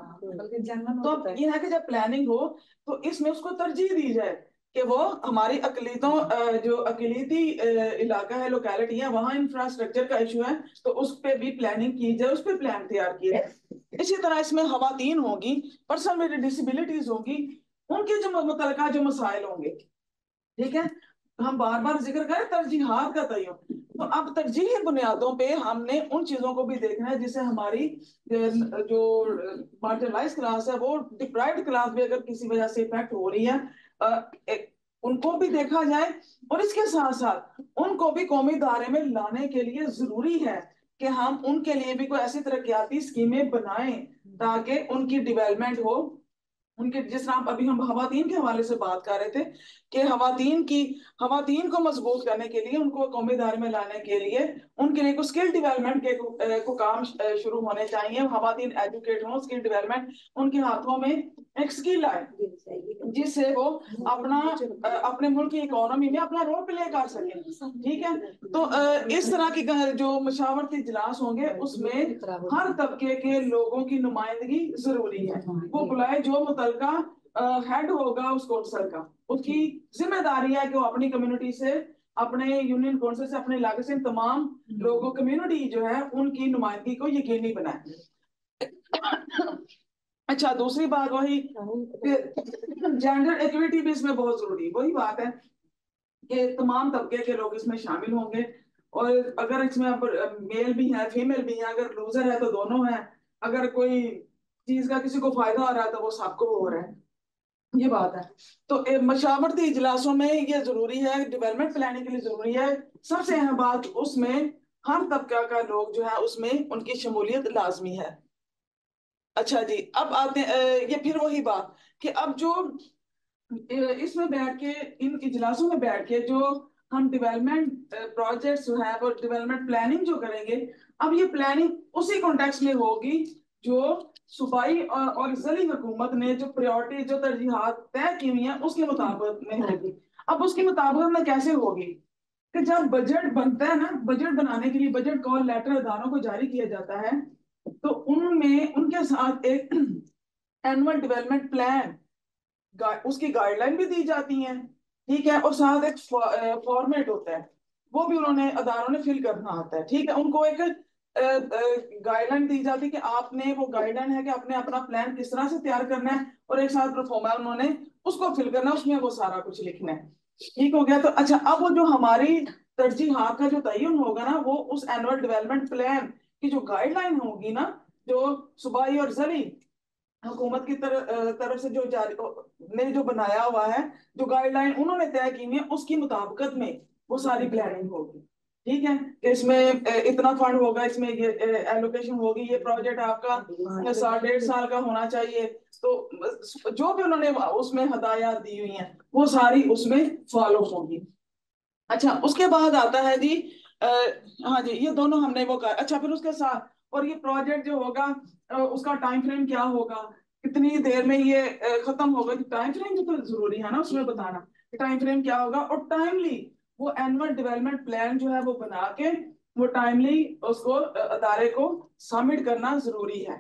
तो अब ये है कि जब प्लानिंग हो तो इसमें उसको तरजीह दी जाए कि वो हमारी अकलीतों जो अकलीती इलाका है, लोकेलिटी है, वहाँ इंफ्रास्ट्रक्चर का इशू है, तो उस पर भी प्लानिंग की जाए, उस पर प्लान तैयार किया जाए। इसी तरह इसमें खवातीन होगी, पर्सन विद डिसेबिलिटीज होगी, उनके जो मुतलका जो मसाइल होंगे, ठीक है, हम बार बार जिक्र करें तरजीहात का तयन, तो अब तरजीही बुनियादों पे हमने उन चीजों को भी देखना है जिससे हमारी जो मार्जिनलाइज क्लास है, वो डिप्राइव्ड क्लास भी अगर किसी वजह से इफेक्ट हो रही है, एक, उनको भी देखा जाए, और इसके साथ साथ उनको भी कौमी दायरे में लाने के लिए जरूरी है कि हम उनके लिए भी कोई ऐसी तरक्याती स्कीमें बनाएं ताकि उनकी डेवलपमेंट हो। उनके जिस तरह अभी हम खवातीन के हवाले से बात कर रहे थे कि खवातीन की खवातीन को मजबूत करने के लिए, उनको कौमी दायरे में लाने के लिए, उनके लिए कुछ स्किल डेवलपमेंट के को, को काम शुरू होने चाहिए। खवातीन एजुकेट हो, स्किल डेवलपमेंट, उनके हाथों में एक स्किल आए जिससे वो अपना अपने मुल्क की इकोनॉमी में अपना रोल प्ले कर सके। ठीक है, तो इस तरह की जो मशावरती इजलास होंगे उसमें हर तबके के लोगों की नुमाइंदगी जरूरी है। वो बुलाए जो मुतलका हेड होगा उस कौंसल का, उसकी जिम्मेदारी है कि वो अपनी कम्युनिटी से, अपने यूनियन कौंसिल से, अपने इलाके से तमाम लोगों कम्युनिटी जो है उनकी नुमाइंदगी को यकीनी बनाए। अच्छा, दूसरी बात वही जेंडर इक्विटी भी इसमें बहुत जरूरी, वही बात है कि तमाम तबके के लोग इसमें शामिल होंगे, और अगर इसमें अब मेल भी है, फीमेल भी है, अगर लूजर है तो दोनों है, अगर कोई चीज का किसी को फायदा हो रहा है तो वो सबको हो रहा है, ये बात है। तो ए, मशावरती इजलासों में ये जरूरी है, डेवलपमेंट प्लानिंग के लिए जरूरी है। सबसे अहम बात उसमें हर तबका का लोग जो है उसमें उनकी शमूलियत लाजमी है। अच्छा जी, अब आते हैं अ, ये फिर वही बात कि अब जो अ, इसमें बैठ के, इन इजलासों में बैठ के जो हम डेवलपमेंट प्रोजेक्ट्स जो है वो डेवलपमेंट प्लानिंग जो करेंगे, अब ये प्लानिंग उसी कॉन्टेक्स्ट में होगी जो सूबाई और, और जिली हुकूमत ने जो प्रायोरिटी जो तरजीहात तय की हुई हैं उसके मुताबिक में होगी। अब उसके मुताबिक में कैसे होगी कि जब बजट बनता है ना, बजट बनाने के लिए बजट कॉल लेटर इदारों को जारी किया जाता है, तो उनमें उनके साथ एक एनुअल डेवलपमेंट प्लान, गा, उसकी गाइडलाइन भी दी जाती हैं, ठीक है, और साथ एक फॉर्मेट होता है, वो भी उन्होंने अदारों ने फिल करना होता है, ठीक है। उनको एक गाइडलाइन दी जाती है कि आपने, वो गाइडलाइन है कि आपने अपना प्लान किस तरह से तैयार करना है, और एक साथ परफॉर्मा उन्होंने उसको फिल करना है, उसमें वो सारा कुछ लिखना है, ठीक हो गया। तो अच्छा, अब वो जो हमारी तरजीहात का जो तयन होगा ना, वो उस एनुअल डेवलपमेंट प्लान की जो गाइडलाइन होगी ना, जो सूबाई और जिली हुकूमत की तरफ तरफ से जो जारी ने जो बनाया हुआ है, जो गाइडलाइन उन्होंने तय की हुई है, उसकी मुताबिकत में वो सारी प्लानिंग होगी, ठीक है। कि इसमें अ, इतना फंड होगा, इसमें ये एलोकेशन होगी, ये प्रोजेक्ट आपका साल डेढ़ साल का होना चाहिए। तो जो भी उन्होंने उसमें हदायत दी हुई हैं वो सारी उसमें फॉलो होगी। अच्छा, उसके बाद आता है जी आ, हाँ जी, ये दोनों हमने वो कहा। अच्छा, फिर उसके साथ और ये प्रोजेक्ट जो होगा अ, उसका टाइम फ्रेम क्या होगा, कितनी देर में ये अ, खत्म होगा, टाइम फ्रेम भी तो जरूरी है ना उसमें बताना, टाइम फ्रेम क्या होगा, और टाइमली वो एनुअल डेवलपमेंट प्लान जो है वो बना के वो टाइमली उसको अ, अदारे को सबमिट करना जरूरी है,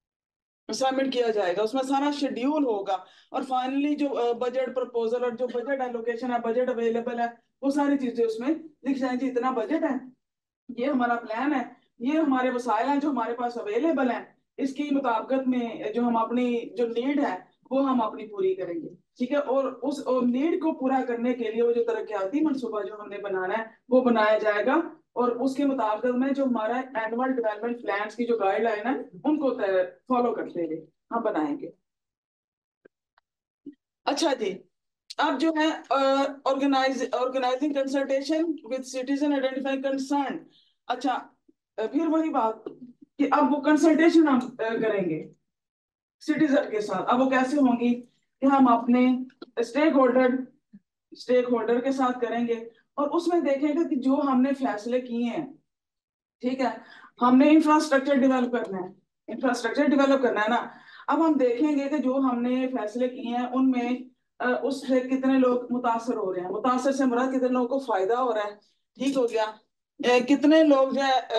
सबमिट किया जाएगा, उसमें सारा शेड्यूल होगा। और फाइनली जो बजट प्रपोजल और जो बजट एलोकेशन है, बजट अवेलेबल है, वो सारी चीजें उसमें लिख जाएंगी। इतना बजट है, ये हमारा प्लान है, ये हमारे वसाइल हैं जो हमारे पास अवेलेबल हैं, इसकी मुताबिकत में जो हम अपनी जो नीड है वो हम अपनी पूरी करेंगे, ठीक है। और उस नीड को पूरा करने के लिए वो जो तरक्याती मनसूबा जो हमने बनाना है वो बनाया जाएगा, और उसके मुताबिक में जो हमारा एनुअल डेवलपमेंट प्लान की जो गाइडलाइन है उनको फॉलो करते हुए हम बनाएंगे। अच्छा जी, अब जो है organize organizing consultation with citizen identifying concern. अच्छा, अ, फिर वही बात कि अब वो कंसल्टेशन हम अ, करेंगे सिटीजन के साथ। अब वो कैसे होंगी कि हम अपने स्टेक होल्डर स्टेक होल्डर के साथ करेंगे, और उसमें देखेंगे कि जो हमने फैसले किए हैं, ठीक है, हमने इंफ्रास्ट्रक्चर डेवलप करना है, इंफ्रास्ट्रक्चर डेवलप करना है ना। अब हम देखेंगे कि जो हमने फैसले किए हैं उनमें अ, उससे कितने लोग मुतासर हो रहे हैं, मुतासर से मुराद कितने लोगों को फायदा हो रहा है, ठीक हो गया। अ, कितने लोग जो है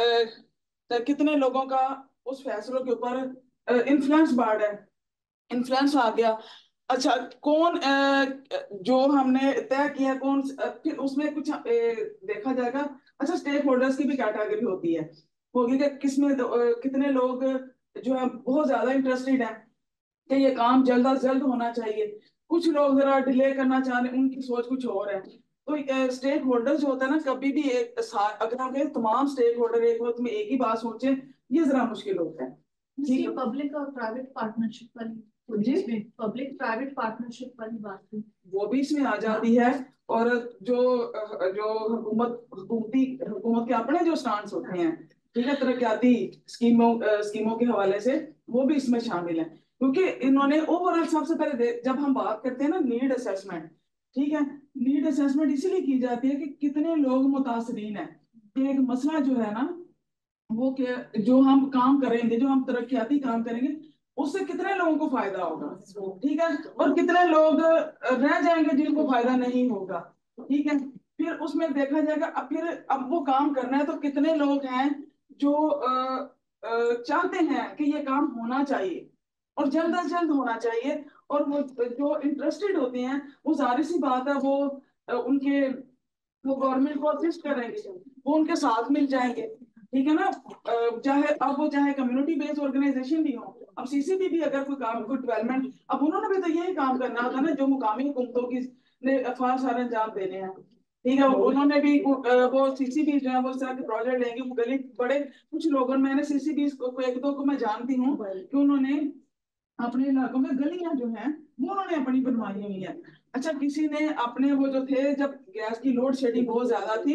अ, कितने लोगों का उस फैसलों के ऊपर इन्फ्लुएंस बढ़ रहा है, इन्फ्लुएंस आ गया। अच्छा, कौन अ, जो हमने तय किया कौन, अ, फिर उसमें कुछ अ, देखा जाएगा। अच्छा, स्टेक होल्डर्स की भी कैटेगरी होती है, होगी कि किसमें अ, कितने लोग जो है बहुत ज्यादा इंटरेस्टेड हैं कि ये काम जल्द अज जल्द होना चाहिए, कुछ लोग जरा डिले करना चाह रहे हैं, उनकी सोच कुछ और है। तो स्टेक होल्डर जो होता है ना, कभी भी एक साथ अगर हम कहें तमाम स्टेक होल्डर एक वक्त में एक ही बात सोचे, ये जरा मुश्किल होता है, ठीक है। पब्लिक और प्राइवेट पार्टनरशिप वाली, जी, पब्लिक प्राइवेट पार्टनरशिप वाली बात है, वो भी इसमें आ जाती है। और जो जो हुकूमत हुकूमती हुकूमत के अपने जो स्टांस होते हैं, ठीक है, तरक्याती स्कीमों अ, स्कीमों के हवाले से वो भी इसमें शामिल है, क्योंकि इन्होंने ओवरऑल सबसे पहले दे- जब हम बात करते हैं ना नीड असेसमेंट, ठीक है, नीड असेसमेंट इसीलिए की जाती है कि कितने लोग मुतासरीन हैं, कि एक मसला जो है ना वो क्या, जो हम काम करेंगे, जो हम तरक्याती काम करेंगे उससे कितने लोगों को फायदा होगा, ठीक है, और कितने लोग रह जाएंगे जिनको फायदा नहीं होगा, ठीक है। फिर उसमें देखा जाएगा, अब फिर अब वो काम करना है तो कितने लोग हैं जो अ, अ, चाहते हैं कि ये काम होना चाहिए और जल्द अज जल्द होना चाहिए, और वो जो इंटरेस्टेड होते हैं वो जाहिर सी बात है वो अ, उनके वो गवर्नमेंट को असिस्ट करेंगे, वो उनके साथ मिल जाएंगे, ठीक है ना। अ, चाहे अब वो चाहे कम्युनिटी बेस्ड ऑर्गेनाइजेशन भी हो, अब सीसीबी भी अगर कोई काम कोई डेवलपमेंट, अब उन्होंने भी तो यही काम करना होता ना जो मुकामी हुकूमतों की ने अफवाह सारे अंजाम देने हैं, ठीक है। उन्होंने भी अ, वो सीसीबी जो है वो इस तरह के प्रोजेक्ट लेंगे, वो गली बड़े कुछ लोगों, मैंने सीसीबी को एक दो को मैं जानती हूँ कि उन्होंने अपने इलाकों में गलियां जो हैं वो उन्होंने अपनी बनवाई हुई है। अच्छा, किसी ने अपने वो जो थे, जब गैस की लोड शेडिंग बहुत ज्यादा थी,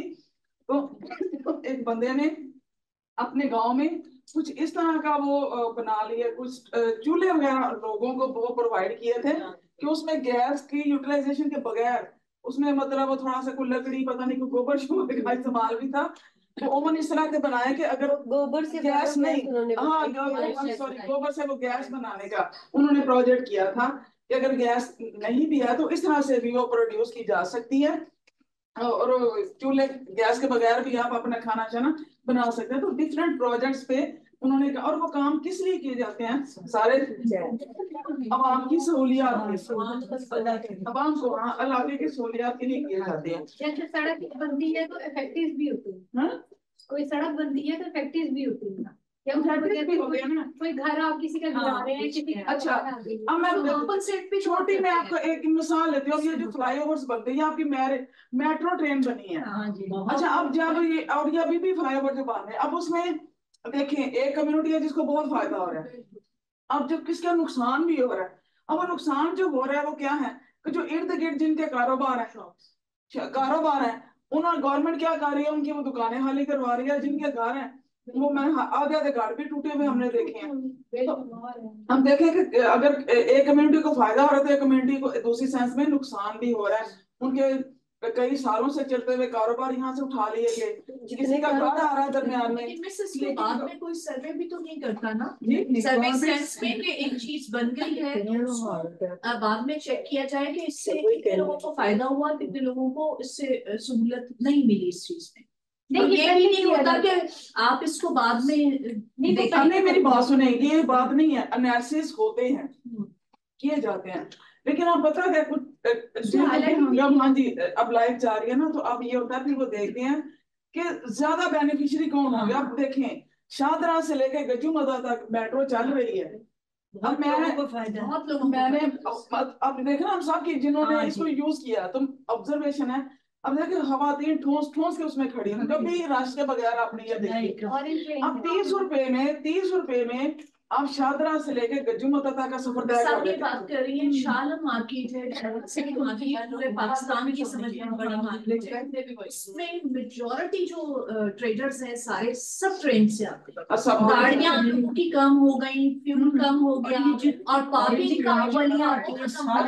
तो एक बंदे ने अपने गांव में कुछ इस तरह का वो अ, बना लिया, कुछ अ, चूल्हे वगैरह लोगों को वो प्रोवाइड किए थे कि उसमें गैस की यूटिलाइजेशन के बगैर, उसमें मतलब वो थोड़ा सा कोई लकड़ी, पता नहीं कोई गोबर शोबर का इस्तेमाल भी था, तो ओवन इस तरह के बनाए कि अगर गोबर से गैस नहीं, उन्होंने हाँ सॉरी, गोबर से वो गैस बनाने का उन्होंने प्रोजेक्ट किया था कि अगर गैस नहीं भी है तो इस तरह से भी वो प्रोड्यूस की जा सकती है, और चूल्हे गैस के बगैर भी आप अपना खाना चाना बना सकते हैं। तो डिफरेंट प्रोजेक्ट्स पे उन्होंने कहा, और वो काम किस लिए किए जाते हैं, सारे आवाम की सहूलियात, आवाम को, हाँ, इलाके की सहूलियात के लिए किए जाते हैं। जैसे सड़क बनती है तो इफेक्टिव भी होती है, हाँ? कोई सड़क बनती है तो इफेक्टिव भी होती है, या Effective भी हो गया ना। कोई घर आप किसी का गिरा रहे हैं, किसी का अच्छा, अब मैं कंपनसेट पे छोटी मैं आपको एक मिसाल लेती हूँ। ये जो फ्लाईओवर्स बनते हैं, ये आपकी मेट्रो ट्रेन बनी है। अच्छा, अब जब ये, और ये अभी भी फ्लाईओवर जो बन रहे हैं, अब उसमें देखें एक कम्युनिटी है जिसको बहुत फायदा हो रहा है, अब जब किसका नुकसान भी हो रहा है। अब वो नुकसान जो हो रहा है वो क्या है कि जो इर्द गिर्द जिनके कारोबार है कारोबार है उन्होंने, गवर्नमेंट क्या कर रही है, उनकी वो दुकानें खाली करवा रही है, जिनके घर है वो, मैंने आधे आधे घर भी टूटे हुए हमने देखे हैं। तो हम देखें कि अगर एक कम्युनिटी को फायदा हो रहा है तो एक कम्युनिटी को दूसरी सेंस में नुकसान भी हो रहा है। उनके कई सालों से चलते हुए कारोबार यहाँ से उठा लिए गए, किसी का घर आ रहा है दरमियान में। लेकिन बाद में कोई सर्वे भी तो नहीं करता ना, जी, सर्वे सेंस में कि एक चीज बन गई है तो उसको बाद में चेक किया जाए कि इससे कितने लोगों को फायदा हुआ, कितने लोगों को इससे सहूलत नहीं मिली इस चीज में। तो ये भी नहीं होता कि आप इसको बाद में देखें। नहीं, मेरी बात सुने, ये बात नहीं है, एनालिसिस होते हैं, किए जाते हैं, लेकिन आप पता क्या, कुछ जब हाँ जी अब लाइफ जा रही है ना, तो अब ये होता है, फिर वो देखते हैं कि ज्यादा बेनिफिशियरी कौन होंगे। अब देखें, शाहदरा से लेकर गजूमदा तक मेट्रो चल रही है। अब मैंने बहुत लोगों मैंने अब अब देखना हम सब की जिन्होंने इसको यूज किया, तो ऑब्जर्वेशन है। अब देखिए खवातीन ठोस ठोस के उसमें खड़ी हैं, कभी रश के बगैर आपने ये देखी। अब तीस रुपए में तीस रुपए में आप शाहदरा से लेके गजूमता तक का सफर तय कर सब ये देते बात कर रही है। शालम मार्केट है, सिटी मार्केट है, पूरे पाकिस्तान की समझ में बड़ी मार्केट है। इसमें मेजॉरिटी जो ट्रेडर्स हैं सारे सब ट्रेन से आते हैं। गाड़ियां की कम हो गई, फ्यूल कम हो गया, और पार्किंग का वालियां आती हैं।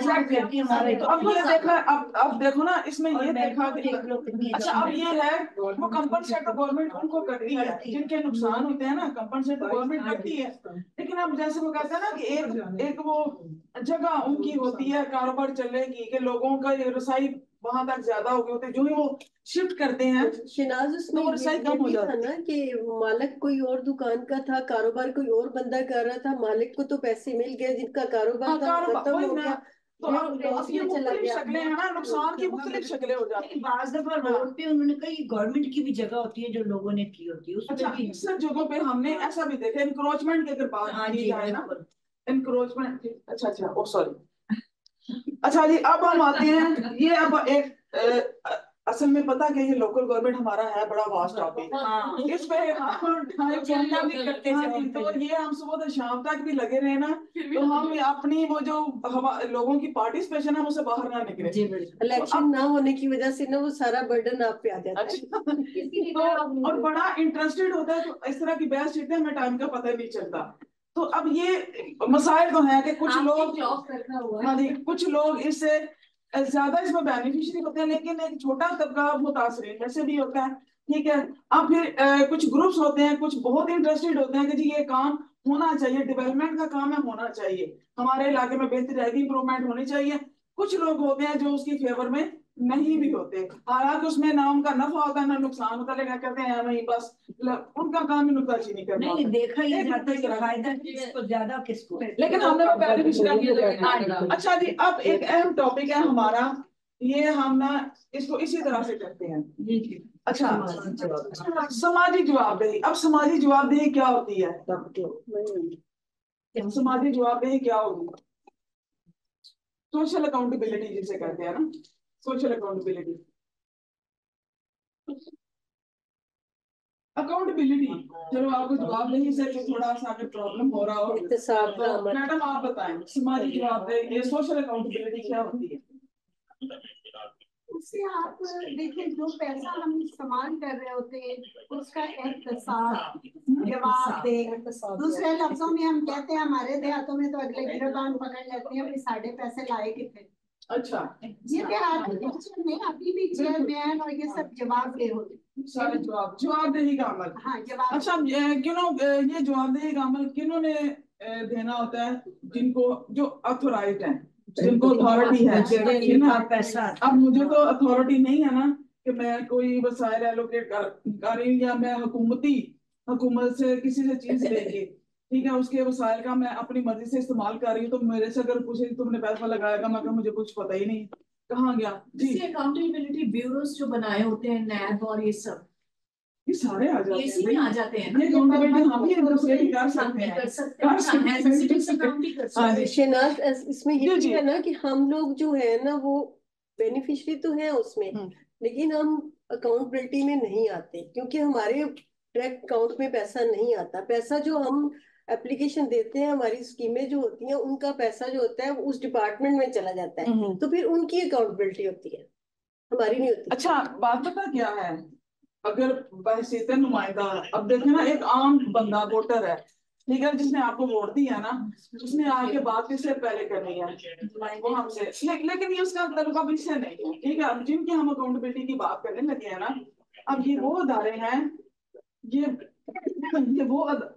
तो अब ये देखा, अब अब देखो ना, इसमें ये देखा कि अच्छा, अब ये है वो कंपनसेट गवर्नमेंट उनको करती है, जिनके नुकसान होते हैं ना, कंपनसेट गवर्नमेंट करती है। लेकिन अब जैसे वो कहते हैं ना कि एक एक वो जगह उनकी होती है कारोबार चलने की, कि लोगों का ये रसाई वहां तक ज्यादा हो गए होते, जो ही वो शिफ्ट करते हैं शिनाज, उसमें तो रसाई कम हो जाती है ना कि मालिक कोई और दुकान का था, कारोबार कोई और बंदा कर रहा था, मालिक को तो पैसे मिल गए, जिनका कारोबार था खत्म हो गया। तो अब अब ये मुख्तलिफ शक्लें हैं ना, नुकसान की मुख्तलिफ शक्लें हो जाती हैं। बाज़ दफा रोड पे उन्होंने कही गवर्नमेंट की भी जगह होती है जो लोगों ने की होती है, उसमें अच्छा, भी अक्सर जगहों पे हमने ऐसा भी देखा, इंक्रोचमेंट की अगर बात हाँ की जी जाए ना, बिल्कुल। इंक्रोचमेंट, अच्छा अच्छा ओ सॉरी अच्छा जी, अब हम आते हैं, ये अब एक अ, असल में पता कि ये लोकल गवर्नमेंट हमारा है बड़ा वास्ट टॉपिक, हाँ इस पे हम चलना भी करते हाँ थे जी, तो ये हम सुबह से शाम तक भी लगे रहे ना, तो हम अपनी वो जो हवा लोगों की पार्टिसिपेशन है उसे बाहर ना निकले। जी बिल्कुल। इलेक्शन ना होने की वजह से ना वो सारा बर्डन आप पे आ जाता है। अच्छा, तो और बड़ा इंटरेस्टेड होता है, तो इस तरह की बहस चीजें हमें टाइम का पता नहीं चलता। तो अब ये मसाइल तो है कि कुछ लोग, हाँ जी, कुछ लोग इससे ज्यादा इसमें बेनिफिशियरी होते हैं, लेकिन एक छोटा तबका मुतासरीन में से भी होता है। ठीक है, अब फिर अ, कुछ ग्रुप्स होते हैं, कुछ बहुत इंटरेस्टेड होते हैं कि जी ये काम होना चाहिए, डेवलपमेंट का काम है, होना चाहिए, हमारे इलाके में बेहतर रहेगी, इंप्रूवमेंट होनी चाहिए। कुछ लोग होते हैं जो उसकी फेवर में नहीं भी होते, हालांकि उसमें ना उनका नफा होता है ना नुकसान होता, लेकिन कहते हैं वही बस उनका काम ही नुकताचीनी करना नहीं होता है। देखा ही जाता है कि फायदा किसको ज्यादा किसको, लेकिन हमने वो बेनिफिशियरी। अच्छा जी, अब एक अहम टॉपिक है हमारा, ये हम ना इसको इसी तरह से करते हैं। अच्छा, समाजी जवाबदेही। अब समाजी जवाबदेही क्या होती है, समाजी जवाबदेही क्या होगी, सोशल अकाउंटेबिलिटी जिसे कहते हैं ना, सोशल अकाउंटेबिलिटी। अकाउंटेबिलिटी, चलो आपको जवाबदेही से जो थोड़ा सा अगर प्रॉब्लम हो रहा हो एहतसाब का तो अमल। मैडम आप बताएं, समाजी जवाबदेही, ये सोशल अकाउंटेबिलिटी क्या होती है? उससे आप देखिए जो पैसा हम इस्तेमाल कर रहे होते हैं उसका एहतसाब, जवाबदेह। दूसरे लफ्जों में हम कहते हैं, हमारे देहातों में तो अगले गिरबान पकड़ लेते हैं, साढ़े पैसे लाए कितने। अच्छा, ये देहात में अभी भी चेयरमैन और ये सब जवाबदेह होते हैं, सारे जवाब जवाबदेही का अमल। हाँ जवाब। अच्छा, ये क्यों ये जवाबदेही का अमल किन्होंने अ, देना होता है? जिनको, जो अथोराइज है, जिनको अथॉरिटी है, है ना? पैसा अब मुझे तो अथॉरिटी नहीं है ना कि मैं कोई वसाइल एलोकेट कर, कर रही हूँ, या मैं हुकूमती हुकूमत से किसी से चीज लेके, ठीक है, उसके वसाइल का मैं अपनी मर्जी से इस्तेमाल कर रही हूँ, तो मेरे से अगर पूछे तुमने पैसा लगाएगा, मैं मुझे कुछ पता ही नहीं कहाँ गया जी। अकाउंटेबिलिटी ब्यूरोस जो बनाए होते हैं, नैब और ये सब, ये सारे आ जाते इसी हैं, में आ जाते हैं ना। ये अकाउंटेबिलिटी हम ही इनकर्पोरेट कर सकते हैं, कर सकते हैं, सिटीजन अकाउंट भी कर सकते हैं। शेनाज, इसमें ये जी, भी जी। है ना कि हम लोग जो है ना वो बेनिफिशियरी तो है उसमें, लेकिन हम अकाउंटेबिलिटी में नहीं आते क्योंकि हमारे डायरेक्ट अकाउंट में पैसा नहीं आता। पैसा जो हम एप्लीकेशन देते हैं, हमारी स्कीमें जो होती हैं, उनका पैसा जो होता है वो उस डिपार्टमेंट में चला जाता है, तो फिर उनकी अकाउंटेबिलिटी होती है, हमारी नहीं होती। अच्छा, बात पता क्या है, अगर बहसीत नुमाइंदा, अब देखे ना, एक आम बंदा वोटर है, ठीक है, जिसने आपको वोट दिया ना, उसने आके बात किससे पहले करनी है, वो हमसे। ले, लेकिन ये उसका तलुका विषय नहीं है, ठीक है। अब जिनकी हम अकाउंटेबिलिटी की बात करने लगे हैं ना, अब ये वो अदारे हैं, ये ये वो अद,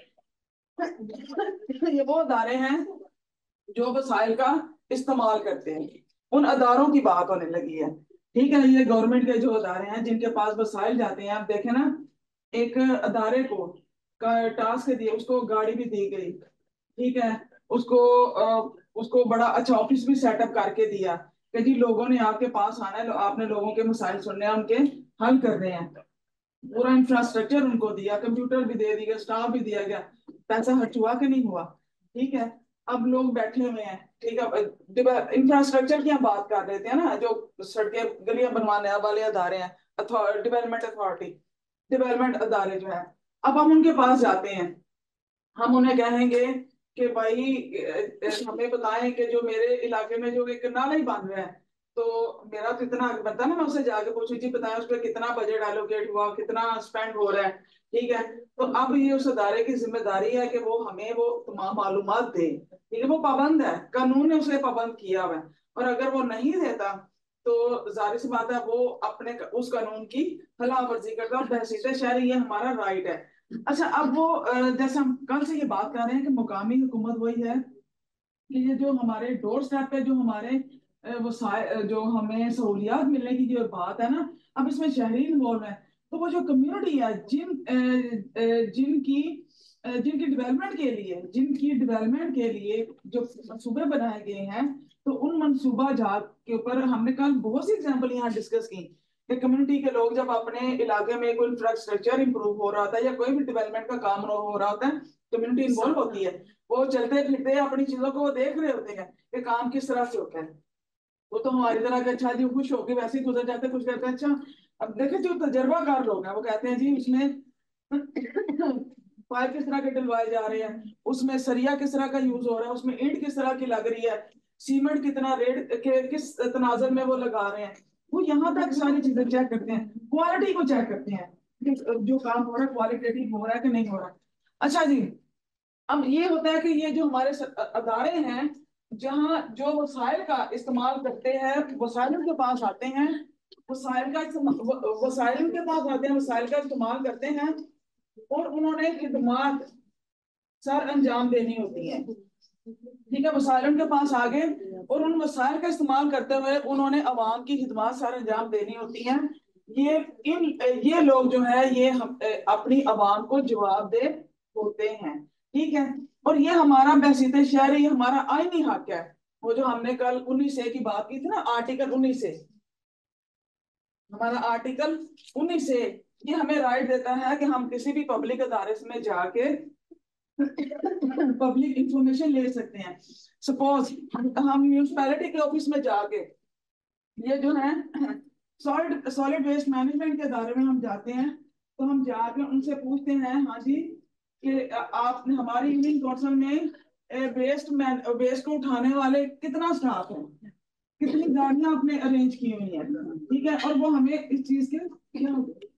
ये वो अदारे हैं जो वसाइल का इस्तेमाल करते हैं, उन अदारों की बात होने लगी है, ठीक है। ये गवर्नमेंट के जो अदारे हैं जिनके पास वसाइल जाते हैं, आप देखें ना, एक अदारे को टास्क दिया, उसको गाड़ी भी दी गई, ठीक है, उसको आ, उसको बड़ा अच्छा ऑफिस भी सेटअप करके दिया कि जी लोगों ने आपके पास आना है, आपने लोगों के मसाइल सुनने हैं, उनके हल करने हैं। पूरा इंफ्रास्ट्रक्चर उनको दिया, कंप्यूटर भी दे दिया, स्टाफ भी दिया गया, पैसा खर्च हुआ कि नहीं हुआ, ठीक है। अब लोग बैठे हुए हैं, ठीक है, इंफ्रास्ट्रक्चर की हम बात कर रहे थे ना, जो सड़कें गलियां बनवाने वाले अदारे हैं, डेवलपमेंट अथॉरिटी, डेवलपमेंट अदारे जो है, अब हम उनके पास जाते हैं, हम उन्हें कहेंगे कि भाई हमें बताएं कि जो मेरे इलाके में जो एक नाला ही बन रहा है, तो मेरा तो इतना बनता है ना, मैं उससे जाके पूछू जी बताएं उस पर कितना बजट एलोकेट हुआ, कितना स्पेंड हो रहा है, ठीक है। तो अब ये उस अदारे की जिम्मेदारी है कि वो हमें वो तमाम मालूमात दे, ठीक है, वो पाबंद है, कानून ने उसे पाबंद किया हुआ है, और अगर वो नहीं देता तो जाहिर सी बात है वो अपने उस कानून की खिलाफ वर्जी करता है, और बहसीत शहरी ये हमारा राइट है। अच्छा, अब वो जैसे हम कल से ये बात कर रहे हैं कि मुकामी हुकूमत वही है कि ये जो हमारे डोर स्टेप पे जो हमारे वो जो हमें सहूलियात मिलने की जो बात है ना, अब इसमें शहरी इन्वॉल्व है, तो वो जो कम्युनिटी है जिन जिनकी जिनकी डेवलपमेंट के लिए जिनकी डेवलपमेंट के लिए जो मंसूबे बनाए गए हैं, तो उन मंसूबा जात के ऊपर हमने कल बहुत सी एग्जांपल यहाँ डिस्कस की कि कम्युनिटी के लोग जब अपने इलाके में कोई इंफ्रास्ट्रक्चर इंप्रूव हो रहा होता है या कोई भी डेवलपमेंट का काम हो रहा होता है, कम्युनिटी इन्वॉल्व होती है, वो चलते फिरते अपनी चीजों को देख रहे होते हैं कि काम किस तरह से होता है। वो तो हमारी तरह के अच्छा जी खुश होकर वैसे ही गुजर जाते हैं, कुछ कहते हैं अच्छा। अब देखे जो तजर्बाकार लोग हैं वो कहते हैं जी उसमें पाइप किस तरह के डलवाए जा रहे हैं, उसमें सरिया किस तरह का यूज हो रहा है, उसमें ईंट किस तरह की लग रही है, सीमेंट कितना रेट के किस तनाजर में वो लगा रहे हैं, वो यहाँ तक सारी चीजें चेक करते हैं, क्वालिटी को चेक करते हैं कि जो काम हो रहा है क्वालिटेटिव हो रहा है कि नहीं हो रहा। अच्छा जी, अब ये होता है कि ये जो हमारे अदारे हैं जहाँ जो वसाइल का इस्तेमाल करते हैं, वसाइल के पास आते हैं, वसाइल का वसाइल के पास आते हैं, वसाइल का इस्तेमाल करते हैं, और उन्होंने खिदमात सर अंजाम देनी होती है, ठीक है। वसाइल के पास आ गए और उन वसाइल का इस्तेमाल करते हुए उन्होंने अवाम की खिदमात सर अंजाम देनी होती है। ये इन ये लोग जो है ये हम, अपनी अवाम को जवाबदेह होते हैं, ठीक है। और ये हमारा बहसीत शहरी हमारा आईनी हक है, वो जो हमने कल उन्नीस ए की बात की थी ना, आर्टिकल उन्नीस ए, हमारा आर्टिकल उन्नीस ए ये हमें राइट देता है कि हम किसी भी पब्लिक अदारे में जाके पब्लिक इंफॉर्मेशन ले सकते हैं। सपोज हम म्यूनिसिपैलिटी के ऑफिस में जाके, ये जो है सॉलिड सॉलिड वेस्ट मैनेजमेंट के अदारे में हम जाते हैं, तो हम जाकर उनसे पूछते हैं, हाँ जी कि आपने हमारी यूनियन काउंसिल में वेस्ट मैन वेस्ट को उठाने वाले कितना स्टाफ है, कितनी गाड़ियां आपने अरेंज की हुई है, ठीक है। और वो हमें इस चीज के क्या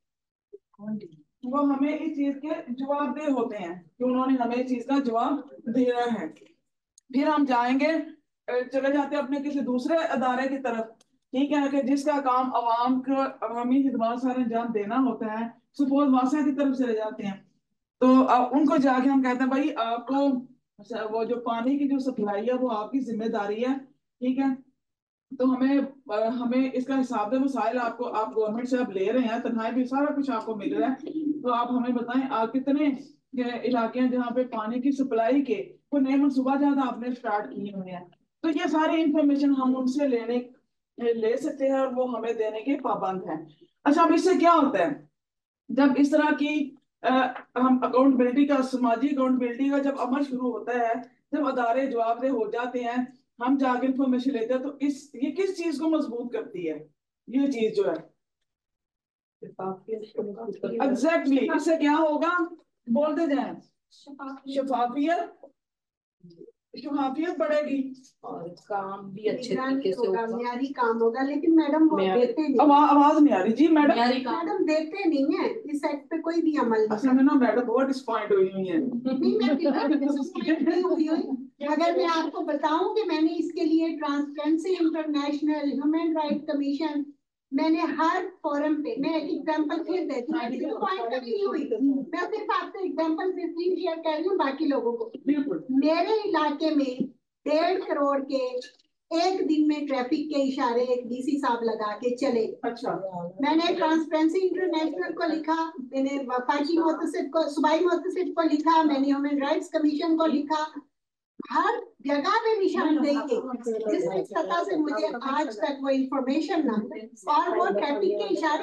वो हमें इस चीज के जवाबदेह होते हैं कि उन्होंने हमें इस चीज का जवाब देना है। फिर हम जाएंगे, चले जाते हैं अपने किसी दूसरे अदारे की तरफ, ठीक है, कि जिसका काम अवाम को अवामी खिदमत सारा अंजाम देना होता है। सपोज वासा की तरफ चले जाते हैं, तो अब उनको जाके हम कहते हैं भाई आपको वो जो पानी की जो सप्लाई है वो आपकी जिम्मेदारी है, ठीक है। तो हमें हमें इसका हिसाब दे वसाइल आपको आप गवर्नमेंट से आप ले रहे हैं, तनख्वाह भी सारा कुछ आपको मिल रहा है, तो आप हमें बताएं आप कितने इलाके हैं जहाँ पे पानी की सप्लाई के वो नए मनसूबा ज्यादा आपने स्टार्ट किए हुए हैं। तो ये सारी इंफॉर्मेशन हम उनसे लेने ले सकते हैं और वो हमें देने के पाबंद हैं। अच्छा, अब इससे क्या होता है, जब इस तरह की आ, हम अकाउंटेबिलिटी का, समाजी अकाउंटेबिलिटी का जब अमल शुरू होता है, जब अदारे जवाबदेह हो जाते हैं, हम जाके इंफॉर्मेशन लेते हैं, तो इस ये किस चीज को मजबूत करती है, ये चीज जो है एग्जैक्टली exactly, इससे क्या होगा, बोलते जाए, शफाफियत शफाफियत बढ़ेगी और काम भी अच्छे तरीके से होगा, होगा, मियारी काम होगा। लेकिन मैडम वो देते नहीं, आवाज आवाज नहीं आ रही जी मैडम, मैडम देते नहीं है इस एक्ट पे कोई भी अमल नहीं। अच्छा मैं ना मैडम बहुत डिसपॉइंट हुई हुई है। नहीं मैं disappoint नहीं हुई हुई। अगर मैं आपको बताऊं कि मैंने इसके लिए transparency international, human right commission, मैंने हर फोरम पे, मैं एक एग्जांपल फिर देती हूँ, डिसअपॉइंट कभी नहीं हुई, मैं सिर्फ आपसे एग्जांपल इसलिए शेयर कर रही हूँ बाकी लोगों को। मेरे इलाके में डेढ़ करोड़ के एक दिन में ट्रैफिक के इशारे एक डीसी साहब लगा के चले। अच्छा, मैंने ट्रांसपेरेंसी इंटरनेशनल को लिखा, मैंने वफाकी मुहतसिब को, सूबाई मुहतसिब को लिखा, मैंने ह्यूमन राइट्स कमीशन को लिखा, हर जगह पे निशानदेही की, जिस सतह से मुझे आज तक वो इंफॉर्मेशन ना, और वो ट्रैफिक के इशारे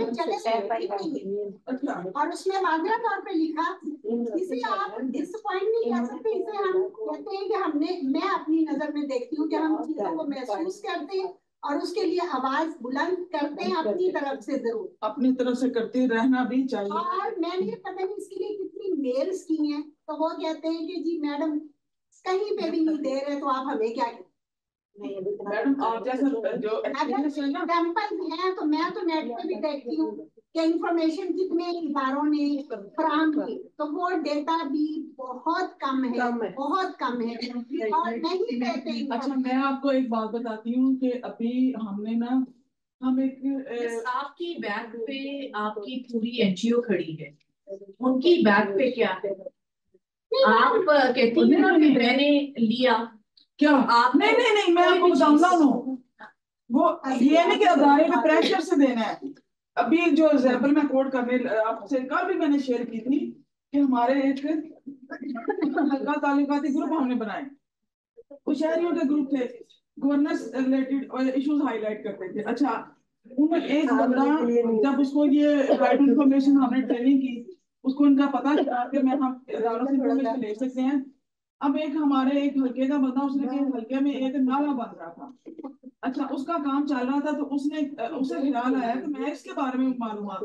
चले और उसमें वाज़ेह तौर पे लिखा। इसे आप डिसअपॉइंट नहीं कर सकते, इसे हम कहते हैं कि हमने, मैं अपनी नजर में देखती हूँ कि हम चीजों को महसूस करते हैं और उसके लिए आवाज बुलंद करते हैं अपनी तरफ से, जरूर अपनी तरफ से करते रहना भी चाहिए। और मैंने पता नहीं इसके लिए कितनी मेल्स की हैं, तो वो कहते हैं कि जी मैडम कहीं पे भी नहीं दे रहे, तो आप हमें क्या कहते हैं? मैडम आप जैसा जो अगर एग्जाम्पल है तो मैं तो नेट पे भी देखती हूँ कि इंफॉर्मेशन कितने इदारों ने फराहम की, तो वो डेटा भी बहुत कम है, कम है। बहुत कम है और नहीं देते। अच्छा मैं आपको एक बात बताती हूँ कि अभी हमने ना, हम एक बस आपकी बैक पे आपकी पूरी एनजीओ खड़ी है, उनकी बैक पे क्या है, आप कहती हैं ना कि मैंने लिया, क्या आप नहीं नहीं नहीं मैं आपको बताऊंगा ना, वो ये नहीं कि अदारे पे प्रेशर से देना है। अभी जो एग्जाम्पल मैं कोट करने आपसे कल भी मैंने शेयर की थी कि हमारे एक हल्का ताल्लुकाती ग्रुप हमने बनाए, कुछ शहरियों के ग्रुप थे, गवर्नेंस रिलेटेड इश्यूज हाईलाइट करते थे। अच्छा उनमें एक बंदा, जब उसको ये राइट इन्फॉर्मेशन हमने ट्रेनिंग की, उसको इनका पता चला कि मैं हम इदारों से इन्फॉर्मेशन ले सकते हैं। अब एक हमारे एक हल्के का बंदा, उसने के हल्के में एक नाला बन रहा था, अच्छा उसका काम चल रहा था, तो उसने उसे ख्याल आया कि मैं इसके बारे में मालूमात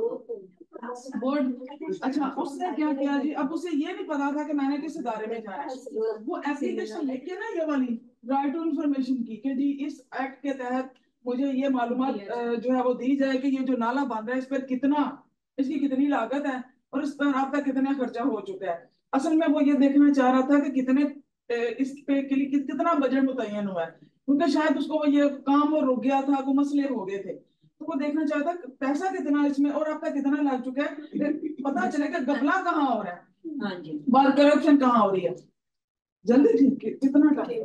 बोर्ड। अच्छा उसने क्या किया जी, अब उसे ये नहीं पता था कि मैंने किस इदारे में जाना है, वो एप्लीकेशन लेके ना ये वाली राइट टू इन्फॉर्मेशन की कि जी इस एक्ट के तहत मुझे ये मालूमात जो है वो दी जाए कि ये जो नाला बन रहा है इस पर कितना, इसकी कितनी लागत है और इस पर आपका कितना खर्चा हो चुका है। असल में वो ये देखना चाह रहा था कि कितने इस पे के लिए कितना बजट मुतय्यन हुआ है, क्योंकि शायद उसको वो ये काम वो रुक गया था, वो मसले हो गए थे, तो वो देखना चाहता पैसा कितना इसमें और आपका कितना लग चुका है, पता चलेगा गबला कहाँ हो रहा है, हाँ जी, बार करप्शन कहाँ हो रही है। जल्दी ठीक कितना टाइम,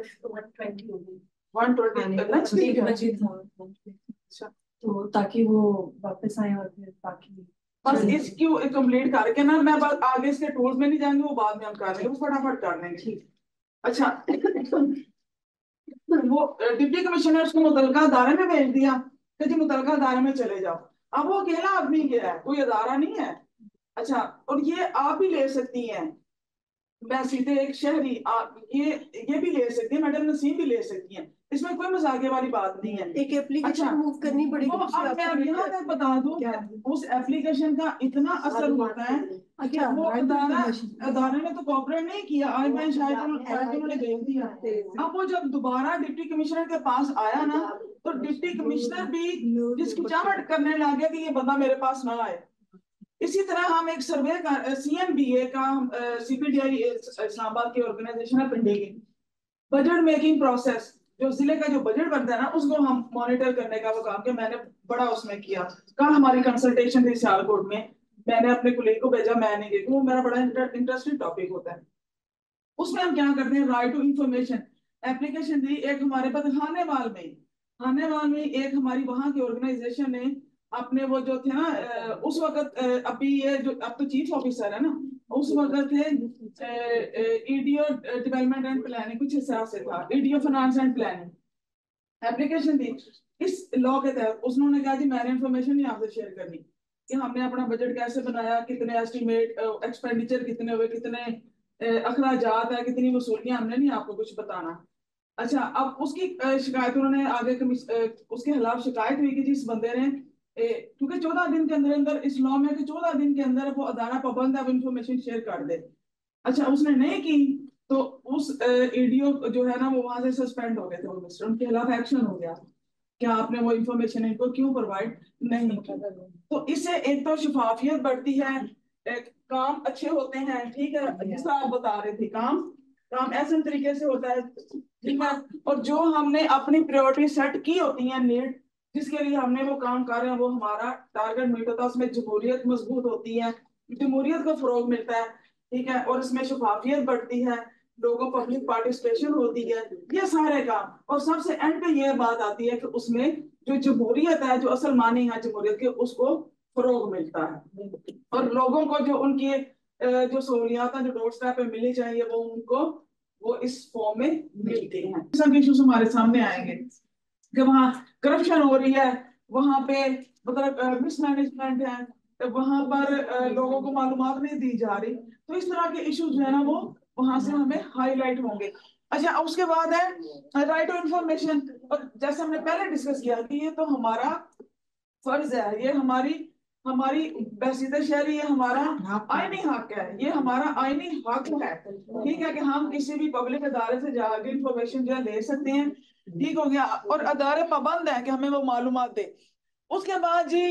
वन ट्वेंटी तो ताकि वो वापस आए और फिर बाकी बस इसकी कंप्लीट करके ना, मैं बस आगे इसके टूल्स में नहीं जाएंगे, वो बाद में हम कर लेंगे, वो फटाफट कर लेंगे। ठीक अच्छा वो डिप्टी कमिश्नर उसको मुतलका अदारे में भेज दिया कि जी मुतलका अदारे में चले जाओ। अब वो अकेला आदमी गया है, कोई अदारा नहीं है। अच्छा और ये आप ही ले सकती हैं, मैं सीधे एक शहरी आप ये ये भी ले सकती है, मैडम नसीम भी ले सकती हैं, इसमें कोई मजाके वाली बात नहीं है। एक एप्लीकेशन अच्छा, मूव करनी पड़ेगी। वो अब मैं यहाँ तक बता दूं, उस एप्लीकेशन का इतना असर होता है कि वो अदारा अदारे ने तो कॉपरेट नहीं किया, आई मैं शायद शायद उन्होंने भेज दिया। अब वो जब दोबारा डिप्टी कमिश्नर के पास आया ना, तो डिप्टी कमिश्नर भी हिचकिचाहट करने लगे कि ये बंदा मेरे पास ना आए। इसी तरह हम एक सर्वे का सी एन बी ए का सीपीडीआई इस्लामाबाद की ऑर्गेनाइजेशन है पिंडी की, बजट मेकिंग प्रोसेस जो जिले का जो बजट बनता है ना, उसको हम मॉनिटर करने का वो काम किया। मैंने बड़ा उसमें किया। कल हमारी कंसल्टेशन थी सियालकोट में, मैंने अपने कुलीग को भेजा, मैं नहीं गई, वो मेरा बड़ा इंटरेस्टिंग टॉपिक होता है। उसमें हम क्या करते हैं, राइट टू इंफॉर्मेशन एप्लीकेशन दी एक हमारे पास हानेवाल में हानेवाल में एक हमारी वहां की ऑर्गेनाइजेशन ने अपने वो जो थे ना उस वक्त, अभी ये जो अब तो चीफ ऑफिसर है ना, उस वक्त थे ईडीओ डेवलपमेंट एंड प्लानिंग, कुछ हिसाब से था EDO finance and planning. Application दी इस लॉ के तहत, उन्होंने कहा जी मैंने इन्फॉर्मेशन नहीं आपसे शेयर करनी कि हमने अपना बजट कैसे बनाया, कितने एस्टिमेट एक्सपेंडिचर कितने हुए, कितने अखराजात है, कितनी वसूलियां, हमने नहीं आपको कुछ बताना। अच्छा, अब उसकी शिकायत उन्होंने आगे उसके खिलाफ शिकायत हुई कि जिस बंदे ने, क्योंकि चौदह दिन के अंदर अंदर इस लॉ में कि चौदह दिन के अंदर वो अदारा पाबंद है, इन्फॉर्मेशन शेयर कर दे। अच्छा, उसने नहीं की तो उस ईडीओ जो है ना वो वहां से सस्पेंड हो गए थे, मिनिस्टर उनके खिलाफ एक्शन हो गया कि आपने वो इन्फॉर्मेशन इनको क्यों प्रोवाइड नहीं की। तो इससे एक तो शफाफियत बढ़ती है, एक काम अच्छे होते हैं, ठीक है, जिस तरह आप बता रहे थे, काम काम ऐसे तरीके से होता है, ठीक है। और जो हमने अपनी प्रायोरिटी सेट की होती है, नीड जिसके लिए हमने वो काम कर रहे हैं, वो हमारा टारगेट मीट होता है, उसमें जमहूरियत मजबूत होती है, जमहूरियत को फरोग मिलता है, ठीक है, और इसमें शफाफियत बढ़ती है, लोगों पब्लिक पार्टिसिपेशन होती है, ये सारे काम। और सबसे एंड पे ये बात आती है कि उसमें जो जमहूरियत है, जो असल मानी है जमहूरियत के, उसको फरोग मिलता है, और लोगों को जो उनकी जो सहूलियात जो डोर स्टेप पे मिलनी चाहिए वो उनको वो इस फॉर्म में मिलती हैं। सब इश्यूज हमारे सामने आएंगे कि वहाँ करप्शन हो रही है, वहाँ पे मतलब मिसमैनेजमेंट है, तो वहाँ पर लोगों को मालूमात नहीं दी जा रही, तो इस तरह के इश्यूज जो है ना वो वहां से हमें हाईलाइट होंगे। अच्छा, उसके बाद है राइट टू इंफॉर्मेशन, और जैसे हमने पहले डिस्कस किया कि ये तो हमारा फर्ज है, ये हमारी हमारी बहसीत शहरी, ये हमारा आईनी हक है, ये हमारा आईनी हक है, ठीक है, कि हम किसी भी पब्लिक अदारे से जाकर इंफॉर्मेशन जो है ले सकते हैं, ठीक हो गया, और अदारे पाबंद है कि हमें वो मालूमात दे। उसके बाद जी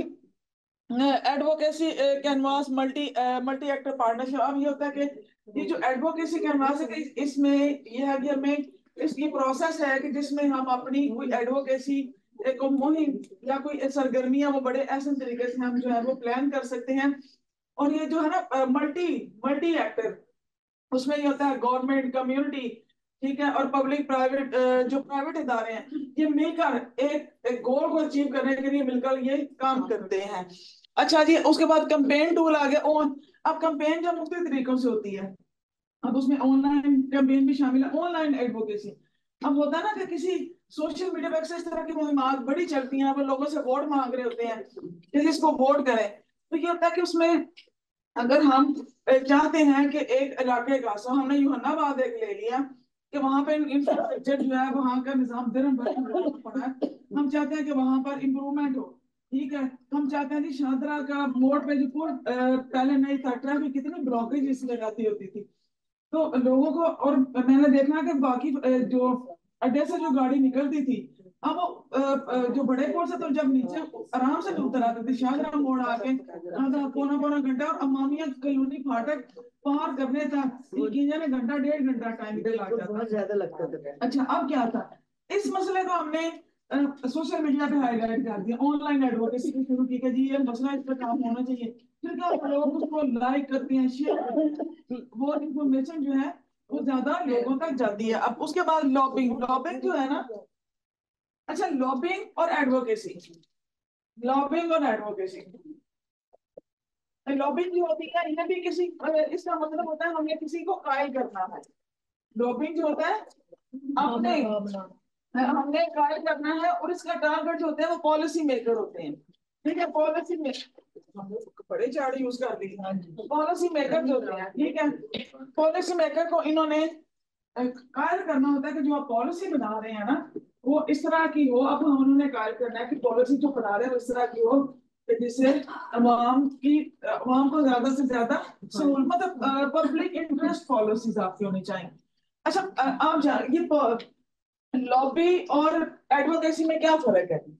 advocacy canvas, multi multi actor partnership. अब ये होता है कि ये जो एडवोकेसी कैनवास है कि इसमें ये है कि हमें इसकी प्रोसेस है कि जिसमें हम अपनी कोई एडवोकेसी एक मुहिम या कोई सरगर्मियां वो बड़े ऐसे तरीके से हम जो है वो प्लान कर सकते हैं। और ये जो है ना मल्टी मल्टी एक्टर, उसमें ये होता है गवर्नमेंट, कम्युनिटी, ठीक है, और पब्लिक प्राइवेट, जो प्राइवेट इदारे हैं, ये मिलकर एक, एक गोल को अचीव करने के लिए मिलकर ये काम करते हैं। अच्छा जी, उसके बाद कैंपेन टूल आ गया ऑन। अब कैंपेन जो मुख्तलिफ तरीकों से होती है, अब उसमें ऑनलाइन कैंपेन भी शामिल है, ऑनलाइन एडवोकेसी। अब होता है ना कि किसी सोशल मीडिया पर इस तरह की मुहिमात बड़ी चलती हैं, वो लोगों से वोट मांग रहे होते हैं कि इसको वोट करें, तो ये होता है कि उसमें अगर हम चाहते हैं कि एक इलाके का, सो हमने यूहन्नाबाद एक ले लिया कि वहां पे इंफ्रास्ट्रक्चर जो है, वहां का निजाम दरम पड़ा है, हम चाहते हैं कि वहां पर इम्प्रूवमेंट हो, ठीक है, हम चाहते हैं कि शादरा का मोड़ पे जो पहले नहीं था, ट्रैफिक कितनी ब्लॉकेज इसमें रहती होती थी, तो लोगों को, और मैंने देखा कि बाकी जो अड्डे से जो गाड़ी निकलती थी, अब वो जो बड़े कोर्ट से तो जब नीचे आराम से उतर आते थे, शाहजहां मोड़ आके आधा पौना पौना घंटा, और अमामिया कॉलोनी फाटक पार करने था ने घंटा डेढ़ घंटा टाइम लग जाता, बहुत ज्यादा लगता था। अच्छा, अब क्या था, इस मसले को हमने सोशल मीडिया पे हाईलाइट कर दिया, ऑनलाइन एडवोकेसी की शुरू की कि जी ये मसला, इस पर काम होना चाहिए। फिर क्या लोग उसको लाइक करते हैं, शेयर करते हैं, वो इंफॉर्मेशन जो है वो ज्यादा लोगों तक जाती है। अब उसके बाद लॉबिंग, लॉबिंग जो है ना, अच्छा, लॉबिंग और एडवोकेसी, लॉबिंग और एडवोकेसी, लॉबिंग जो होती है ये भी किसी, इसका मतलब होता है हमें किसी को कायल करना है। लॉबिंग जो होता है अपने हमने कायल करना है, और इसका टारगेट जो होते हैं वो पॉलिसी मेकर होते हैं, ठीक है, पॉलिसी मेकर, बड़े चार्ट यूज कर दी, पॉलिसी मेकर जो होते हैं, ठीक है, पॉलिसी मेकर को इन्होंने कायल करना होता है कि जो आप पॉलिसी बना रहे हैं ना, वो इस तरह की हो। अब हम उन्होंने गाइड करना है कि पॉलिसी जो बना रहे हैं इस तरह की हो कि जिससे अवाम की अवाम को ज्यादा से ज्यादा सहूलत, मतलब पब्लिक इंटरेस्ट पॉलिसीज आपकी होनी चाहिए। अच्छा, आप जान ये लॉबी और एडवोकेसी में क्या फर्क है?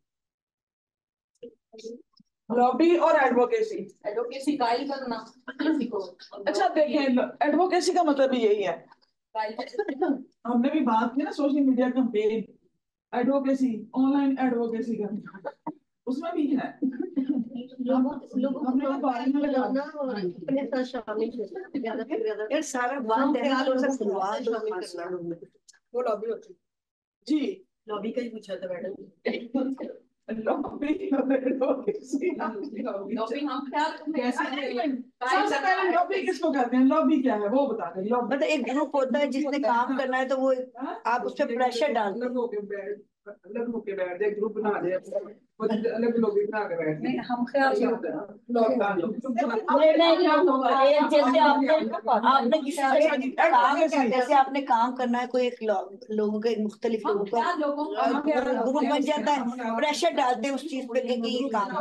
लॉबी और एडवोकेसी। एडवोकेसी गाइड करना किसी को। अच्छा देखें, एडवोकेसी का मतलब भी यही है। हमने भी बात की ना social media campaign, advocacy, online advocacy करना, उसमें भी है। लोगों लोगों हमने को तो बात में लगाना और अपने साथ शामिल करना, ज्यादा से ज्यादा यार सारा हम बात है ख्याल तो लोगों सब को बात शामिल शामिल करना। करना वो लॉबी होती जी। लॉबी का ही पूछा था मैडम। लॉबी और एडवोकेसी। लॉबी हम क्या सबसे पहले लॉबी किसको कहते हैं? लॉबी क्या है वो बता दें। लॉबी मतलब एक ग्रुप होता है जिसने काम करना है तो वो आप उस पर प्रेशर डालते अलग होके बैठ अलग होके बैठ जाए, ग्रुप बना दे, अलग लॉबी बना के बैठ नहीं हम ख्याल नहीं होता नहीं नहीं एक जैसे आपने आपने किसी जगह काम जैसे आपने काम करना है कोई एक लो- लोगों के मुख्तलिफ लोगों का ग्रुप बन जाता है, प्रेशर डालते हैं उस चीज पे कि ये काम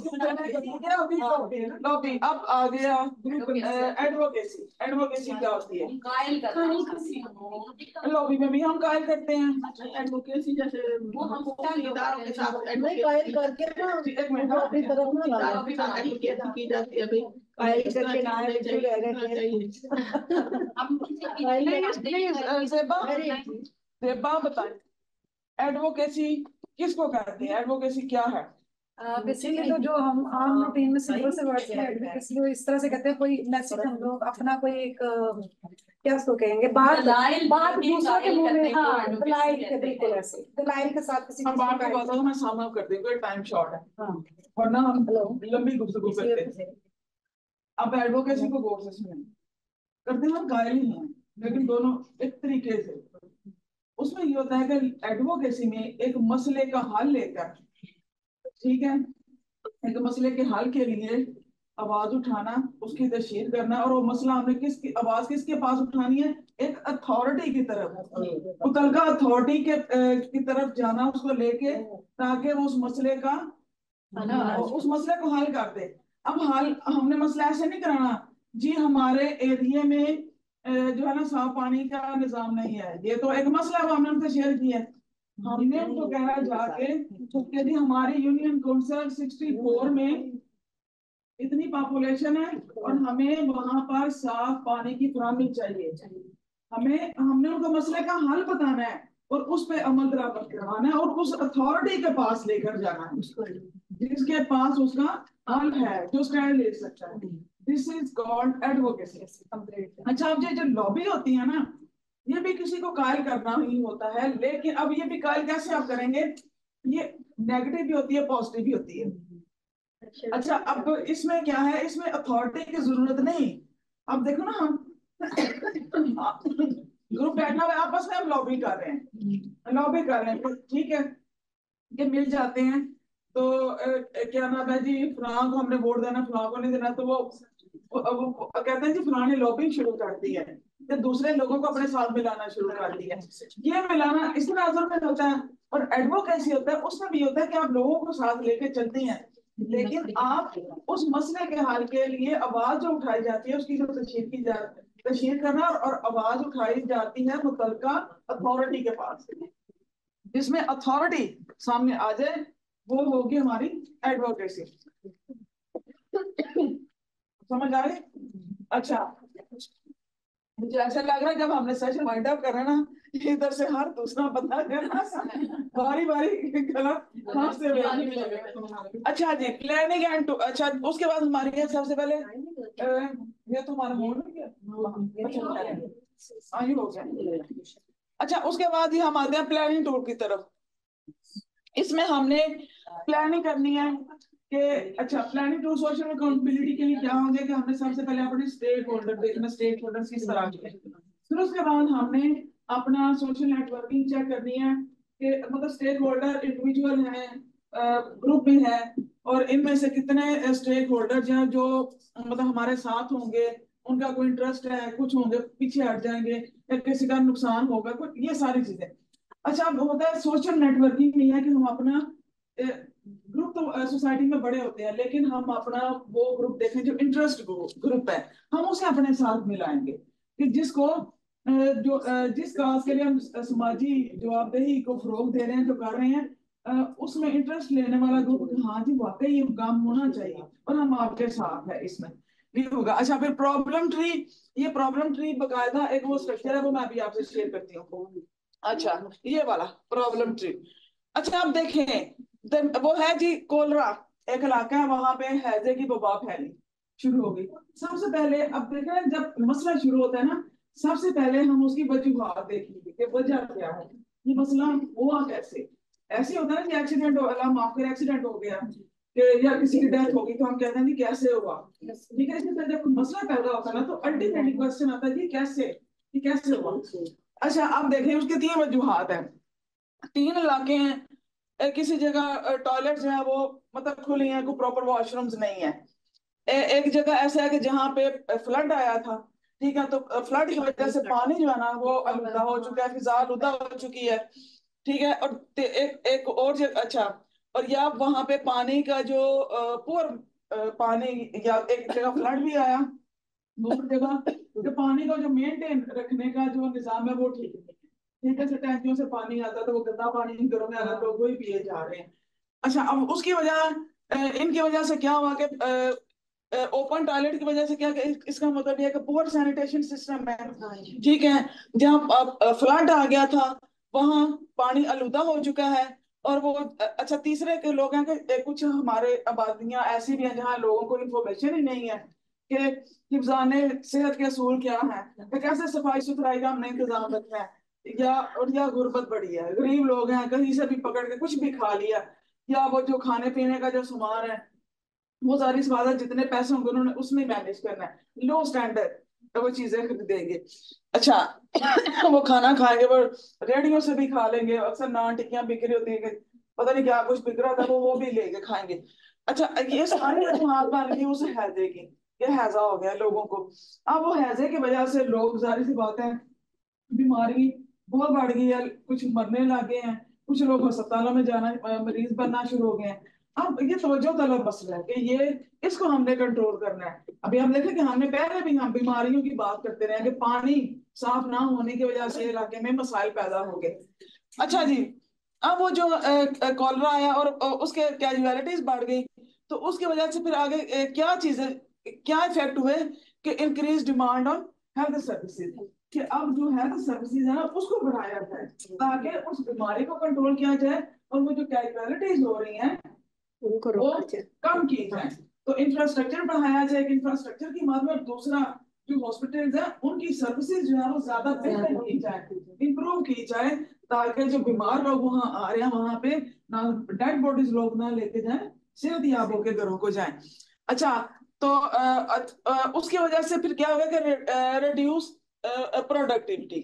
लॉबी। अब आ गया ग्रुप एडवोकेसी। एडवोकेसी क्या होती है? गाइड करना। लॉबी में भी हम कायल करते हैं। एडवोकेसी जैसे वो हम इदारों के साथ नहीं कायल करके ना एक मिनट वो अपनी तरफ ना लाना। इदारों के साथ एडवोकेसी की जाती है भाई, कायल करके ना है बिल्कुल रह गए प्लीज प्लीज ज़ेबा ज़ेबा बताएं एडवोकेसी किसको कहते हैं? एडवोकेसी क्या है? बेसिकली तो जो हम आम रूटीन में सिंपल से वर्ड्स हैं एडवोकेसी को इस तरह से कहते हैं, कोई मैसेज हम लोग अपना कोई एक अ, क्या उसको कहेंगे, बात दलाइल बात के दूसरों के दलाइल मुंह में, करने को हाँ advocacy दलाइल कहते के हैं। बिल्कुल ऐसे दलाइल के साथ किसी हम चीज बात की की बात guide- मैं साम अप कर देंगे, टाइम शॉर्ट है हाँ वरना हम हेलो लंबी गुफ्तगू करते हैं। अब एडवोकेसी को गौर से सुनें, करते हम कायल ही हैं लेकिन दोनों एक तरीके से। उसमें ये होता है कि एडवोकेसी में एक मसले का हल लेकर, ठीक है, एक मसले के हल के लिए आवाज उठाना, उसकी तशहीर करना, और वो मसला हमने किसकी आवाज किसके पास उठानी है? एक अथॉरिटी की तरफ, मुतलका अथॉरिटी के अ, की तरफ जाना उसको लेके, ताकि वो उस मसले का उस मसले को हल कर दे। अब हल हमने मसला ऐसे नहीं कराना जी हमारे एरिया में अ, जो है ना साफ पानी का निजाम नहीं है, ये तो एक मसला वो हमने उनसे शेयर किया है। हमने उनको कहना जाके कि जी हमारी यूनियन काउंसिल सिक्सटी फोर में इतनी पॉपुलेशन है और हमें वहां पर साफ पानी की फराहमी चाहिए। हमें हमने उनको मसले का हल बताना है और उस पे अमल दरामद करवाना है और उस अथॉरिटी के पास लेकर जाना है जिसके पास उसका हल है, जो स्टैंड ले सकता है। This is called advocacy. अच्छा, अब ये जो लॉबी होती है ना, ये भी किसी को कायल करना ही होता है, लेकिन अब ये भी कायल कैसे आप करेंगे? ये नेगेटिव भी होती है, पॉजिटिव भी होती है। अच्छा, अब इसमें क्या है, इसमें अथॉरिटी की जरूरत नहीं। अब देखो ना, हम ग्रुप बैठना हुआ आपस में हम लॉबी कर रहे हैं, लॉबी कर रहे हैं, ठीक है, ये मिल जाते हैं तो अ, क्या नाम है जी, फलां को हमने वोट देना, फलां को नहीं देना, तो वो, वो, वो, वो कहते हैं जी फलां ने लॉबी शुरू कर दी है, तो दूसरे लोगों को अपने साथ मिलाना शुरू कर दिया। ये मिलाना इस नजर में होता है। और एडवोकेसी होता है, उसमें भी होता है कि आप लोगों को साथ लेके चलते हैं, लेकिन आप उस मसले के हल के लिए आवाज जो उठाई जाती है उसकी जो तशहीर की जाती है, तशहीर करना और आवाज उठाई जाती है मुतलका अथॉरिटी के पास, जिसमें अथॉरिटी सामने आ जाए, वो होगी हमारी एडवोकेसी। समझ आ गई? अच्छा, मुझे ऐसा लग रहा है जब हमने सेशन वाइंड अप कर रहे हैं ना, इधर से हर दूसरा बंदा है ना बारी बारी गलत हाथ से मिलेगा। अच्छा जी, प्लानिंग एंड टू, अच्छा उसके बाद हमारे यहाँ सबसे पहले अ, ये तो हमारा हो गया, आयु हो गया। अच्छा, उसके बाद ही हम आते हैं प्लानिंग टूर की तरफ। इसमें हमने प्लानिंग करनी है कि अच्छा, प्लानिंग टू सोशल अकाउंटेबिलिटी के लिए क्या होंगे कि हमने सबसे पहले अपने स्टेक होल्डर देखना, स्टेक होल्डर्स किस तरह के हैं। फिर उसके बाद हमने अपना सोशल नेटवर्किंग चेक करनी है कि मतलब स्टेक होल्डर इंडिविजुअल हैं, ग्रुप में है, और इनमें से कितने स्टेक होल्डर हैं जो मतलब हमारे साथ होंगे, उनका कोई इंटरेस्ट है, कुछ होंगे पीछे हट जाएंगे या किसी का नुकसान होगा, कुछ ये सारी चीजें। अच्छा, अब होता है सोशल नेटवर्किंग में है कि हम अपना ग्रुप तो सोसाइटी में बड़े होते हैं, लेकिन हम अपना वो ग्रुप देखें जो इंटरेस्ट ग्रुप है, हम उसे अपने साथ मिलाएंगे कि जिसको अ, जो अ, जिस काज के लिए हम समाजी जवाबदेही को फरोग दे रहे हैं, जो कर रहे हैं, अ, उसमें इंटरेस्ट लेने वाला ग्रुप, हाँ जी वाकई ये काम होना चाहिए और हम आपके साथ है इसमें भी होगा। अच्छा, फिर प्रॉब्लम ट्री, ये प्रॉब्लम ट्री बकायदा एक वो स्ट्रक्चर है, वो मैं अभी आपसे शेयर करती हूँ। अच्छा, ये वाला प्रॉब्लम ट्री। अच्छा, आप देखें द- वो है जी कोलरा, एक इलाका है, वहां पे हैजे की वबा फैली शुरू हो गई। सबसे पहले अब देखें, जब मसला शुरू होता है ना, सबसे पहले हम उसकी वजूहात देखेंगे कि वजह क्या है, ये मसला हुआ कैसे। ऐसे होता है ना कि एक्सीडेंट हो, अल्लाह माफ करे, एक्सीडेंट हो गया कि या किसी की डेथ हो गई, तो हम कहते हैं जी कैसे हुआ, ठीक है। इसी तरह जब कोई मसला पैदा होता है ना, तो अल्टीमेटली क्वेश्चन आता है जी कैसे, ये कैसे हुआ। अच्छा, आप देखें उसके तीन वजूहात हैं, तीन इलाके हैं। ए, किसी जगह टॉयलेट जो है वो मतलब खुली हैं, कोई प्रॉपर वॉशरूम्स नहीं है। ए, एक जगह ऐसा है कि जहाँ पे फ्लड आया था, ठीक है, तो फ्लड की वजह से पानी जो है ना वो आलूदा हो चुका है, फिजा आलूदा हो चुकी है, ठीक है। और ते- एक एक और जगह, अच्छा, और या वहां पे पानी का जो पुअर पानी, या एक जगह फ्लड भी आया, दूसरी जगह जो पानी को जो मेंटेन रखने का जो निजाम है वो ठीक नहीं है, ठीक है। से टैंकियों से पानी आता है तो वो गंदा पानी घरों में आ रहा है, लोग वही पिए जा रहे हैं। अच्छा, अब उसकी वजह अ, इनकी वजह से क्या हुआ कि ओपन टॉयलेट की वजह से क्या, कि इसका मतलब यह है कि पुअर सैनिटेशन सिस्टम है, ठीक है। जहाँ फ्लड आ गया था वहां पानी आलूदा हो चुका है। और वो अ, अच्छा, तीसरे के लोग हैं कि कुछ हमारे आबादियां ऐसी भी हैं जहाँ लोगों को इन्फॉर्मेशन ही नहीं है कि हिफ्ज़ाने सेहत के असूल क्या है, कि कैसे सफाई सुथराई का हमने इंतजाम रखना है। या और या गुर्बत बड़ी है, गरीब लोग हैं, कहीं से भी पकड़ के कुछ भी खा लिया, या वो जो खाने पीने का जो सामान है वो सारी स्वाद जितने पैसे होंगे उन्होंने उसमें मैनेज करना है, लो स्टैंडर्ड तो वो चीजें खरीदेंगे। अच्छा, वो खाना खाएंगे, वो रेडियो से भी खा लेंगे, अक्सर नान टिक्कियां बिक रही होती है, पता नहीं क्या कुछ बिक रहा था, वो वो भी लेके खाएंगे। अच्छा, ये सारी हाथ बन गई उस हैजे की, ये हैजा हो गया लोगों को। अब वो हैजे की वजह से लोग, जाहिर सी बात है, बीमारी बहुत बढ़ गई है, कुछ मरने लगे हैं, कुछ लोग अस्पतालों में जाना, मरीज बनना शुरू हो गए हैं। अब ये तवज्जो तलब मसला है कि ये इसको हमने कंट्रोल करना है। अभी हम देखें कि हमने पहले भी हम बीमारियों की बात करते रहे कि पानी साफ ना होने की वजह से इलाके में मसाइल पैदा हो गए। अच्छा जी, अब वो जो कॉलरा आया और अ, उसके कैजुअलिटीज बढ़ गई, तो उसकी वजह से फिर आगे अ, क्या चीजें, क्या इफेक्ट हुए कि increase demand on health services, कि अब जो हेल्थ सर्विसेज है ना उसको बढ़ाया जाए ताकि उस बीमारी को कंट्रोल किया जाए और वो जो कैजुअलिटीज हो रही हैं उनको वो रोका जाए। कम की जाए। तो इंफ्रास्ट्रक्चर बढ़ाया जाए, कि इंफ्रास्ट्रक्चर की मदद में दूसरा जो हॉस्पिटल्स है उनकी सर्विसेज जो है वो ज्यादा बेहतर की जाए, इंप्रूव की जाए, ताकि जो बीमार लोग वहां आ रहे हैं वहां पे ना डेड बॉडीज लोग ना लेके जाए, सेहत याब होकर घरों को जाए। अच्छा, तो अ, अ, अ, उसकी वजह से फिर क्या होगा कि रिड्यूस प्रोडक्टिविटी,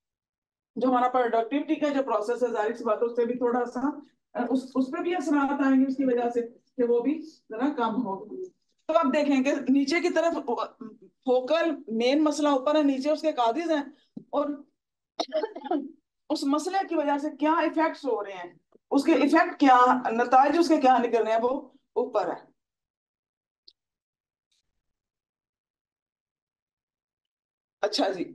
जो हमारा प्रोडक्टिविटी का जो प्रोसेस है, जाहिर सी बात है उससे भी थोड़ा सा अ, उस उस पर भी असरात आएंगे उसकी वजह से कि वो भी जरा कम हो। तो आप देखेंगे नीचे की तरफ फोकल मेन मसला ऊपर है, नीचे उसके कादिज हैं, और उस मसले की वजह से क्या इफेक्ट्स हो रहे हैं, उसके इफेक्ट क्या, नताज उसके क्या निकल रहे हैं, वो ऊपर है। अच्छा जी,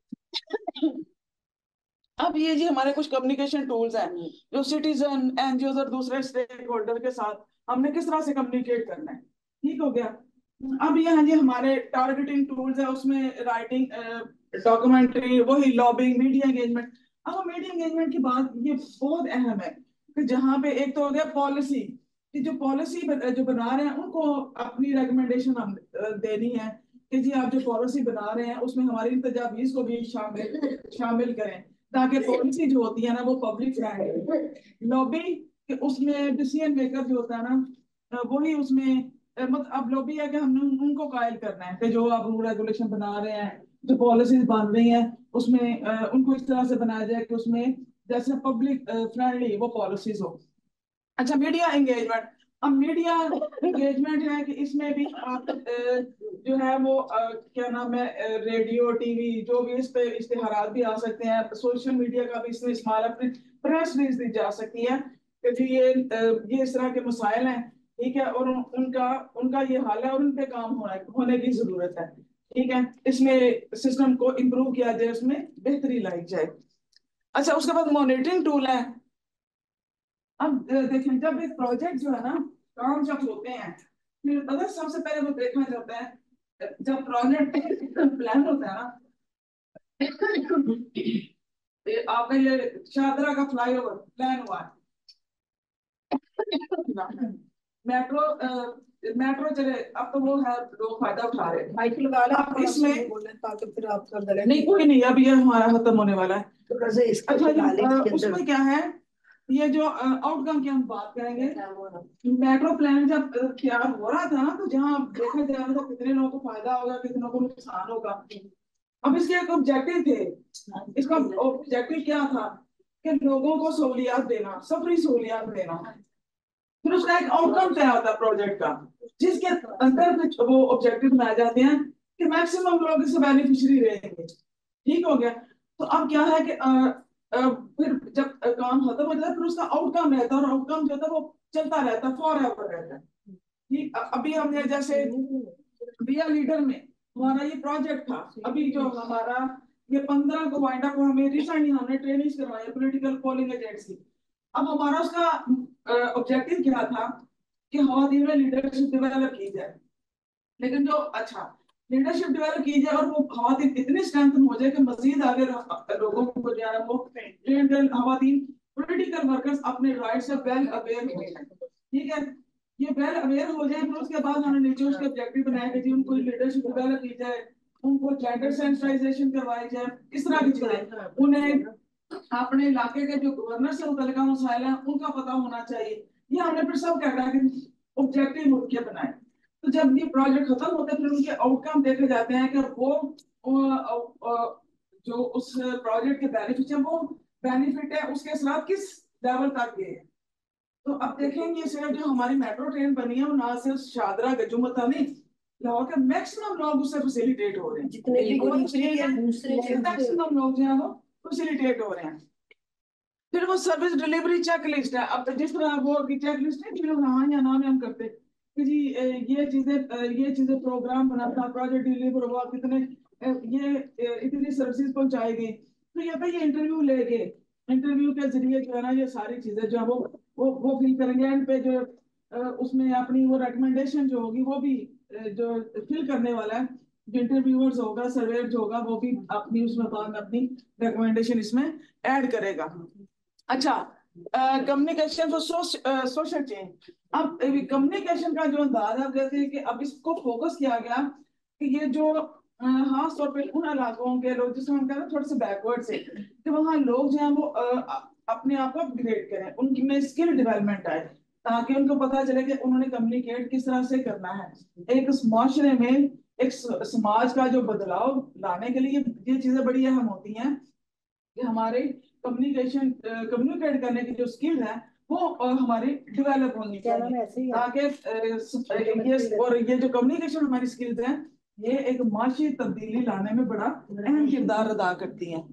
अब ये जी हमारे कुछ कम्युनिकेशन टूल्स हैं जो सिटीजन, एनजीओ और दूसरे स्टेक होल्डर के साथ हमने किस तरह से कम्युनिकेट करना है, ठीक हो गया। अब ये हैं जी हमारे टारगेटिंग टूल्स है, उसमें राइटिंग, डॉक्यूमेंट्री, वही लॉबिंग, मीडिया एंगेजमेंट। अब मीडिया एंगेजमेंट की बात ये बहुत अहम है कि जहाँ पे एक तो हो गया पॉलिसी, कि जो पॉलिसी जो बना रहे हैं उनको अपनी रिकमेंडेशन हम अ, देनी है कि जी आप जो पॉलिसी बना रहे हैं उसमें हमारी तजावीज को भी शामिल शामिल करें, ताकि पॉलिसी जो होती है ना वो पब्लिक फ्रेंडली। लॉबी कि उसमें डिसीजन मेकर जो होता है ना, अ, वही उसमें अ, मतलब अब लॉबी है कि हमने उन- उनको कायल करना है कि जो आप रूल रेगुलेशन बना रहे हैं, जो पॉलिसीज बन रही हैं उसमें अ, उनको इस तरह से बनाया जाए कि उसमें जैसे पब्लिक फ्रेंडली वो पॉलिसीज हो। अच्छा, मीडिया एंगेजमेंट, अब मीडिया एंगेजमेंट है कि इसमें भी आप जो है वो क्या नाम है, रेडियो टीवी जो भी इस पे इश्तिहारात भी आ सकते हैं, सोशल मीडिया का भी इसमें इस्तेमाल, अपनी प्रेस रिलीज दी जा सकती है कि जी ये ये इस तरह के मसाइल हैं, ठीक है, और उनका उनका ये हाल है और उन पे काम होना होने की जरूरत है, ठीक है, इसमें सिस्टम को इम्प्रूव किया जाए, उसमें बेहतरी लाई जाए। अच्छा, उसके बाद मॉनिटरिंग टूल है। अब देखें, जब एक प्रोजेक्ट जो है ना, काम जब होते हैं, फिर पता है सबसे पहले वो देखा जाता है जब प्रोजेक्ट प्लान होता है ना, आपका ये शाहदरा का फ्लाईओवर प्लान हुआ है, मेट्रो मेट्रो चले, अब तो वो है लोग फायदा उठा रहे हैं, माइक लगा ला अब इसमें बोले ताकि फिर आप कर दे। नहीं कोई नहीं, अब ये हमारा खत्म होने वाला है। अच्छा अच्छा, उसमें क्या है, ये जो आउटकम की हम बात करेंगे, मेट्रो प्लान जब तैयार हो रहा था ना, तो जहाँ देखा जा रहा था कितने लोगों को फायदा होगा, कितनों को नुकसान होगा। अब इसके एक ऑब्जेक्टिव थे, इसका ऑब्जेक्टिव क्या था कि लोगों को सहूलियात देना, सफरी सहूलियात देना। फिर उसका एक आउटकम तय होता है प्रोजेक्ट का, जिसके अंदर वो ऑब्जेक्टिव बनाए जाते हैं कि मैक्सिमम लोग इससे बेनिफिशियरी रहेंगे, ठीक हो गया। तो अब क्या है कि आ, आ, फिर जब काम खत्म हो जाता है, फिर उसका आउटकम रहता है, और आउटकम जो है वो चलता रहता है, फॉर एवर रहता है, ठीक। अभी हमने जैसे बिया लीडर में हमारा ये प्रोजेक्ट था, अभी जो हमारा ये पंद्रह को वाइंड अप, हमें रिसेंटली हमने ट्रेनिंग करवाई पॉलिटिकल पोलिंग एजेंट्स की। अब हमारा उसका ऑब्जेक्टिव क्या था कि खवातीन में लीडरशिप डेवलप की जाए, लेकिन जो अच्छा लीडरशिप डेवलप की जाए और वो खवातीन इतनी स्ट्रेंथन हो जाए कि मजीद आगे लोगों को जो है वो खवातीन पॉलिटिकल वर्कर्स अपने राइट से वेल अवेयर हो जाए, ठीक है, ये वेल अवेयर हो जाए। फिर उसके बाद हमने नीचे उसके ऑब्जेक्टिव बनाए कि जी उनको लीडरशिप डेवलप की जाए, उनको जेंडर सेंसिटाइजेशन करवाई जाए, इस तरह की चीजें, उन्हें अपने इलाके के जो गवर्नर से मुतल्लिका मसाइल हैं उनका पता होना चाहिए। ये हमने फिर सब क्या कहा कि ऑब्जेक्टिव उनके बनाए। तो जब ये प्रोजेक्ट खत्म होता है, फिर उनके आउटकम देखे जाते हैं कि वो जो उस प्रोजेक्ट के बेनिफिट है, वो बेनिफिट है उसके साथ किस लेवल तक गए। तो अब देखेंगे सिर्फ जो हमारी मेट्रो ट्रेन बनी है, वो ना सिर्फ शाहदरा गजुमता नहीं, लाहौर के मैक्सिमम लोग उससे फैसिलिटेट हो रहे हैं, जितने भी मैक्सिमम लोग जो है वो फैसिलिटेट हो रहे हैं। फिर वो सर्विस डिलीवरी चेक लिस्ट है। अब जिस तरह वो चेक लिस्ट है, फिर हाँ या ना में हम करते कि जी ये चीजें ये चीजें प्रोग्राम बना था, प्रोजेक्ट डिलीवर हुआ, कितने ये इतनी सर्विसेज पहुंचाई गई। तो ये पे ये इंटरव्यू लेके, इंटरव्यू के जरिए जो है ना ये सारी चीजें जो है वो वो वो फिल करेंगे, एंड पे जो उसमें अपनी वो रिकमेंडेशन जो होगी वो भी जो फिल करने वाला है, जो इंटरव्यूअर्स होगा, सर्वेयर जो होगा, वो भी अपनी उसमें बाद में अपनी रिकमेंडेशन इसमें ऐड करेगा। अच्छा, कम्युनिकेशन फॉर सोशल चेंज। अब कम्युनिकेशन का जो अंदाज आप जैसे कि अब इसको फोकस किया गया कि ये जो खास तौर पे उन इलाकों के लोग जिसमें हम कहते हैं थोड़े से बैकवर्ड से, कि वहाँ लोग जो है वो आ, अपने आप को अपग्रेड करें, उनकी में स्किल डेवलपमेंट आए, ताकि उनको पता चले कि उन्होंने कम्युनिकेट किस तरह से करना है। एक माशरे में एक समाज का जो बदलाव लाने के लिए ये चीजें बड़ी अहम होती हैं कि हमारे कम्युनिकेशन कम्युनिकेट करने की जो स्किल है वो हमारी डेवलप होनी चाहिए, ताकि ये और ये जो कम्युनिकेशन हमारी स्किल्स हैं ये एक माशी तब्दीली लाने में बड़ा अहम किरदार अदा करती हैं।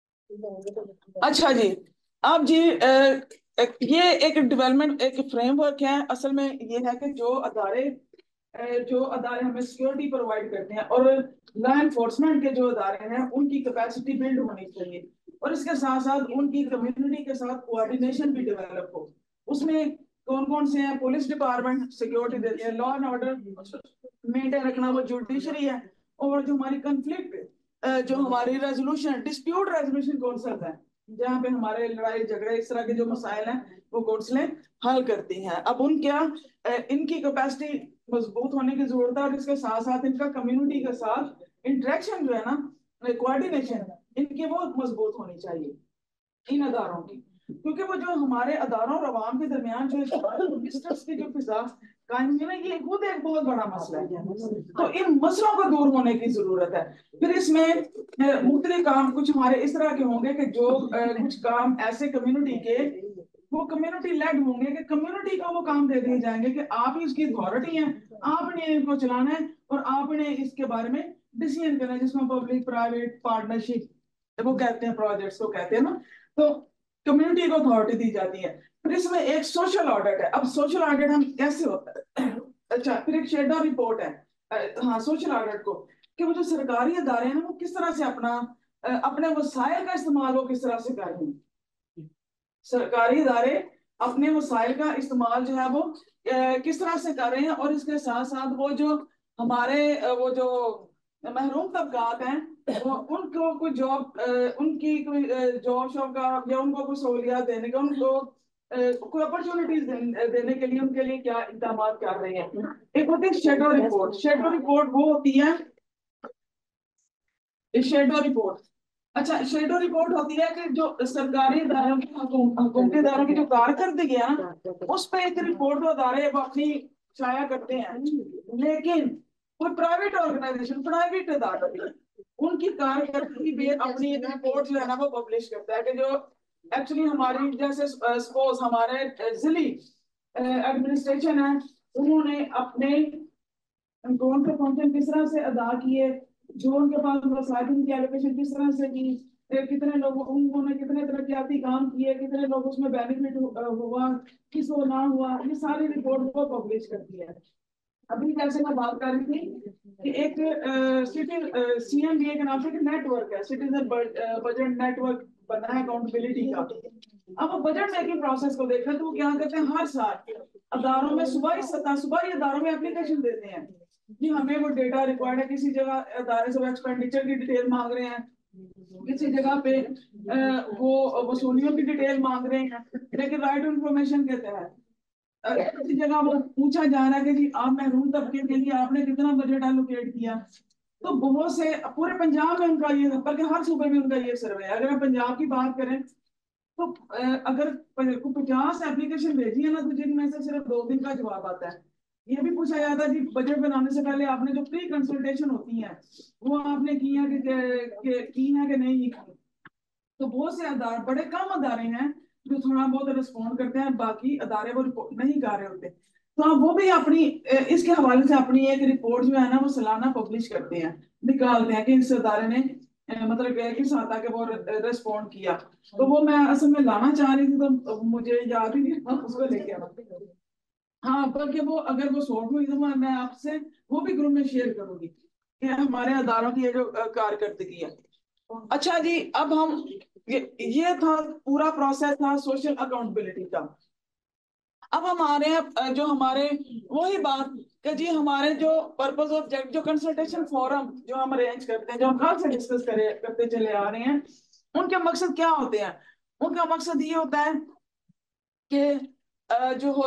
अच्छा जी, अब जी ये एक डेवलपमेंट एक फ्रेमवर्क है। असल में ये है कि जो अदारे जो अदारे हमें सिक्योरिटी प्रोवाइड करते हैं और लॉ एनफोर्समेंट के जो अदारे हैं उनकी कैपेसिटी बिल्ड होनी चाहिए, और इसके साथ साथ उनकी कम्युनिटी के साथ कोऑर्डिनेशन भी डेवलप हो। उसमें कौन कौन से हैं? पुलिस डिपार्टमेंट सिक्योरिटी देती है, लॉ एंड ऑर्डर मेंटेन रखना वो जुडिशरी है, और जो हमारी कंफ्लिक्ट जो हमारी रेजोल्यूशन डिस्प्यूट रेजोल्यूशन काउंसिल है, जहाँ पे हमारे लड़ाई झगड़े इस तरह के जो मसाइल हैं वो काउंसिलें हल करती हैं। अब उन क्या इनकी कैपेसिटी मजबूत होने की जरूरत है, और इसके साथ साथ इनका कम्युनिटी के साथ इंटरेक्शन जो है ना, कोऑर्डिनेशन इनकी वो मजबूत होनी चाहिए इन अदारों की, क्योंकि वो जो हमारे अदारों और अवाम के दरमियान जो मिस्टर्स की जो फिजा कायम है ना, ये खुद एक बहुत बड़ा मसला है। तो इन मसलों को दूर होने की जरूरत है। फिर इसमें मुख्तलिफ काम कुछ हमारे इस तरह के होंगे कि जो कुछ काम ऐसे कम्युनिटी के वो कम्युनिटी लेड होंगे कि कम्युनिटी को वो काम दे दिए जाएंगे कि आप ही इसकी अथॉरिटी हैं, आपने इनको चलाना है और आपने इसके बारे में डिसीजन करना है, जिसमें पब्लिक प्राइवेट पार्टनरशिप वो कहते हैं, प्रोजेक्ट्स को कहते हैं ना। तो कम्युनिटी को अथॉरिटी दी जाती है। फिर इसमें एक सोशल ऑडिट है। अब सोशल ऑडिट हम कैसे होता है? अच्छा, फिर एक शेडो रिपोर्ट है, हाँ सोशल ऑडिट को, कि वो जो सरकारी अदारे हैं वो किस तरह से अपना अपने वसाइल का इस्तेमाल वो किस तरह से कर रहे हैं। सरकारी अदारे अपने वसाइल का इस्तेमाल जो है वो किस तरह से कर रहे हैं, और इसके साथ साथ वो जो हमारे वो जो महरूम तबकात हैं वो उनको कोई जॉब उनकी कोई जॉब शॉब का या उनको कोई सहूलियात देने का, उनको कोई अपॉर्चुनिटीज देने के लिए उनके लिए क्या इकदाम कर रहे हैं। एक होती है शेडो रिपोर्ट। शेडो रिपोर्ट वो होती है शेडो रिपोर्ट। अच्छा, शेडो रिपोर्ट होती है कि जो सरकारी इदारों की हुकूमती इदारों की जो कारकर्दगी है ना, उस पर एक रिपोर्ट अदारे अपनी शाया करते हैं। लेकिन कोई प्राइवेट ऑर्गेनाइजेशन, प्राइवेट इदारा उनकी कारकर्दगी भी अपनी रिपोर्ट जो है ना वो पब्लिश करता है कि जो एक्चुअली हमारी जैसे सपोज हमारे जिली एडमिनिस्ट्रेशन है, उन्होंने अपने कौन से फंक्शन किस तरह से अदा किए, जो उनके पास वसाइल की एलोकेशन किस तरह से की, कितने लोग उन्होंने कितने तरक्याती काम किए, कितने लोग उसमें बेनिफिट हुआ, किस को ना हुआ, ये सारी रिपोर्ट को पब्लिश करती है। अभी जैसे मैं बात कर रही थी कि एक सिटी सीएमबीए के नाम से एक नेटवर्क है, सिटीजन बजट नेटवर्क बना है अकाउंटेबिलिटी का। अब बजट मेकिंग प्रोसेस को देखा तो वो क्या करते हैं, हर साल अदारों में सूबाई सतह सूबाई अदारों में एप्लीकेशन देते हैं कि हमें वो डेटा रिक्वायर्ड है। किसी जगह अदारे से एक्सपेंडिचर की डिटेल मांग रहे हैं, किसी जगह पे वो वसूलियों की डिटेल मांग रहे हैं, लेकिन राइट इन्फॉर्मेशन के तहत किसी जगह वो पूछा जा रहा है कि जी आप महरूम तबके के लिए आपने कितना बजट एलोकेट किया। तो बहुत से पूरे पंजाब में उनका ये, बल्कि हर सूबे में उनका ये सर्वे है। अगर हम पंजाब की बात करें तो अगर पचास एप्लीकेशन भेजी है ना, तो जिनमें से सिर्फ दो दिन का जवाब आता है। ये भी पूछा जाता है कि बजट बनाने से पहले आपने जो प्री कंसल्टेशन होती है वो आपने की है कि की है कि नहीं की। तो बहुत से अदारे, बड़े कम अदारे हैं जो थोड़ा बहुत रिस्पॉन्ड करते हैं, बाकी अदारे वो रिपोर्ट नहीं कर रहे होते। तो आप वो भी अपनी इसके हवाले से अपनी एक रिपोर्ट जो है ना वो सालाना पब्लिश करते हैं, निकालते हैं कि इस अदारे ने मतलब किस हद तक वो रिस्पॉन्ड किया। तो वो मैं असल में लाना चाह रही थी, तो मुझे याद ही नहीं उसको लेके आना। हाँ, बल्कि वो अगर वो सॉल्व हुई तो मैं आपसे वो भी ग्रुप में शेयर करूंगी कि हमारे अदारों की ये जो कारकर्दगी है। अच्छा जी, अब हम ये, ये था पूरा प्रोसेस था सोशल अकाउंटेबिलिटी का। अब हम आ रहे हैं जो हमारे वही बात कि जी हमारे जो पर्पस ऑब्जेक्ट जो कंसल्टेशन फोरम जो हम अरेंज करते हैं, जो हम कल से डिस्कस करे करते चले आ रहे हैं, उनके मकसद क्या होते हैं? उनका मकसद ये होता है कि जो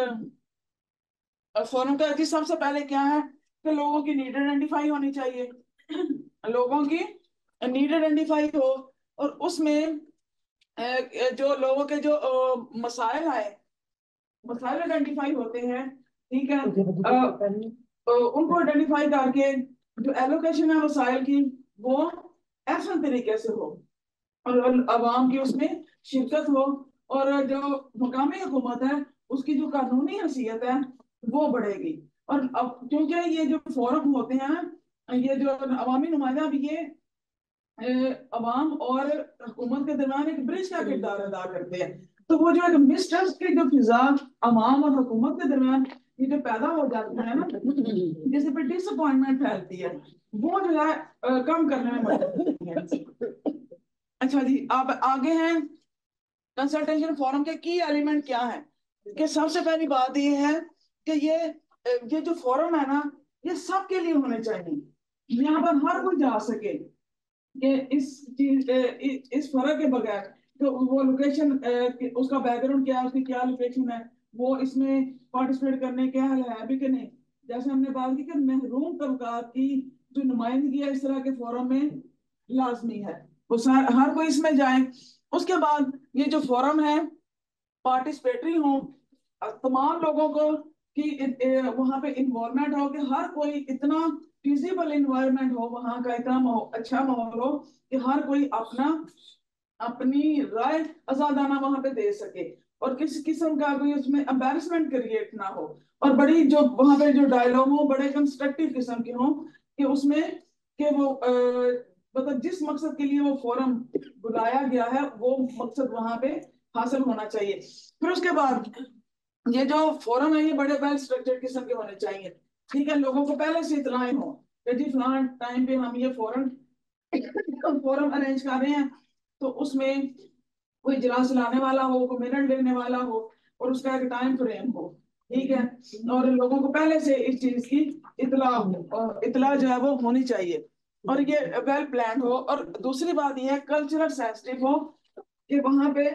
फोरम का जी सबसे पहले क्या है कि लोगों की नीड आइडेंटिफाई होनी चाहिए, लोगों की नीड आइडेंटिफाई हो, और उसमें जो लोगों के जो मसाइल आए मसाइल आइडेंटिफाई होते हैं, ठीक है, उनको आइडेंटिफाई करके जो एलोकेशन है मसाइल की वो ऐसा तरीके से हो और अवाम की उसमें शिरकत हो, और जो मकामी हुकूमत है उसकी जो कानूनी हैसियत है वो बढ़ेगी। और अब क्योंकि ये जो फोरम होते हैं, ये जो अवामी नुमाइंदा, ये अवाम और हुकूमत के दरमियान एक ब्रिज का किरदार अदा करते हैं। तो वो जो एक मिसट्रस्ट की जो फिजा अवाम और हुकूमत के दरमियान ये जो पैदा हो जाती है ना, जिससे पे डिसअपॉइंटमेंट फैलती है, वो जो है कम करने में मदद करती है। अच्छा जी, अब आगे हैं कंसल्टेशन फोरम के की एलिमेंट क्या है। कि सबसे पहली बात ये है कि ये ये जो फोरम है ना ये सबके लिए होने चाहिए, यहाँ पर हर कोई जा सके कि इस चीज इस फर्क के बगैर तो वो लोकेशन उसका बैकग्राउंड क्या है, उसकी क्या लोकेशन है, वो इसमें पार्टिसिपेट करने क्या है भी कि नहीं। जैसे हमने बात की कि महरूम तबकात की जो नुमाइंदगी है इस तरह के फोरम में लाजमी है, वो हर कोई इसमें जाए। उसके बाद ये जो फोरम है पार्टिसिपेटरी हो, तमाम लोगों को कि वहाँ पे इन्वॉल्वमेंट हो, कि हर कोई इतना फिजिबल इन्वायरमेंट हो, वहाँ का इतना अच्छा माहौल हो कि हर कोई अपना अपनी राय आजादाना वहां पे दे सके। और किसी किस्म का कोई उसमें एम्बैरसमेंट क्रिएट ना हो, और बड़ी जो वहां पे जो डायलॉग हो बड़े कंस्ट्रक्टिव किस्म के हों, कि उसमें कि वो मतलब जिस मकसद के लिए वो फोरम बुलाया गया है वो मकसद वहां पे हासिल होना चाहिए। फिर उसके बाद ये जो फोरम है ये बड़े वेल स्ट्रक्चर्ड किस्म के होने चाहिए। ठीक है, लोगों को पहले से इतलाएं हो कि जी फलां टाइम पे हम ये फोरम फोरम अरेंज कर रहे हैं, तो उसमें कोई इजलास लाने वाला हो, कोई मिनट लेने वाला हो, और उसका एक टाइम फ्रेम हो। ठीक है, और लोगों को पहले से इस चीज की इतला हो, और इतला जो है वो होनी चाहिए, और ये वेल प्लान हो। और दूसरी बात ये है कल्चरल सेंसिटिव हो, कि वहां पे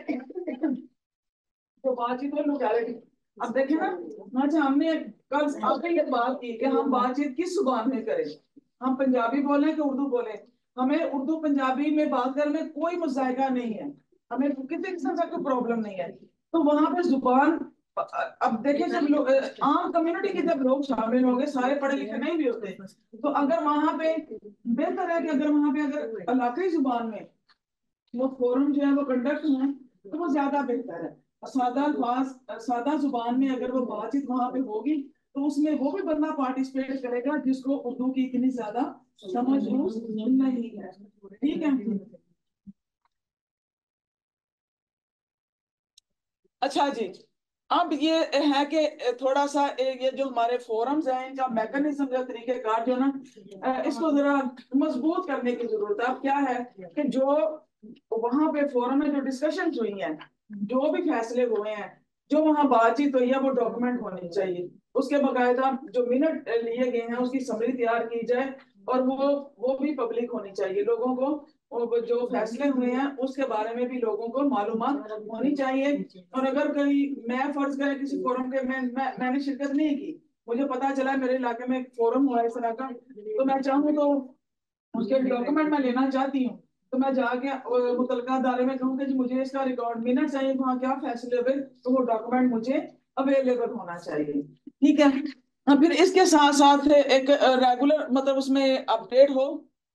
तो बातचीत हो लोकेलिटी। अब देखें ना, अच्छा हमने कल आपने ये बात की कि हम बातचीत किस जुबान में करें, हम पंजाबी बोलें कि उर्दू बोलें। हमें उर्दू पंजाबी में बात करने में कोई मुजायका नहीं है, हमें किसी किस्म का कोई प्रॉब्लम नहीं है। तो वहां पे जुबान, अब देखें जब लोग आम कम्युनिटी के जब लोग शामिल होंगे, सारे पढ़े लिखे नहीं भी होते, तो अगर वहां पे बेहतर है कि अगर वहां पे अगर इलाकाई जुबान में वो फोरम जो है वो कंडक्ट हो तो वो ज्यादा बेहतर है। सादा अल्फाज सादा जुबान में अगर वो बातचीत वहां पे होगी तो उसमें वो भी बंदा पार्टिसिपेट करेगा जिसको उर्दू की इतनी ज्यादा समझ नहीं है। ठीक है, अच्छा जी, अब ये है कि थोड़ा सा ये जो हमारे फोरम्स हैं इनका मैकेनिज्म या तरीकेकार जो ना इसको जरा मजबूत करने की जरूरत है। अब क्या है कि जो वहां पे फोरम में जो डिस्कशन हुई हैं, जो भी फैसले हुए हैं, जो वहां बातचीत हुई है वो डॉक्यूमेंट होनी चाहिए, उसके बकायदा जो मिनट लिए गए हैं उसकी समरी तैयार की जाए, और वो वो भी पब्लिक होनी चाहिए। लोगों को और जो फैसले हुए हैं उसके बारे में भी लोगों को मालूमात होनी चाहिए। और अगर कहीं मैं फर्ज करें किसी फोरम के मैं, मैं मैंने शिरकत नहीं की, मुझे पता चला मेरे इलाके में एक फोरम हुआ है इस तरह का, तो मैं चाहूँ तो उसके डॉक्यूमेंट मैं लेना चाहती हूँ, तो मैं जाके मुतलका अदारे में कहूँ कि जी मुझे इसका रिकॉर्ड मिनट चाहिए, वहाँ क्या फैसले हुए, तो वो डॉक्यूमेंट मुझे अवेलेबल होना चाहिए। ठीक है, फिर इसके साथ साथ एक रेगुलर मतलब उसमें अपडेट हो।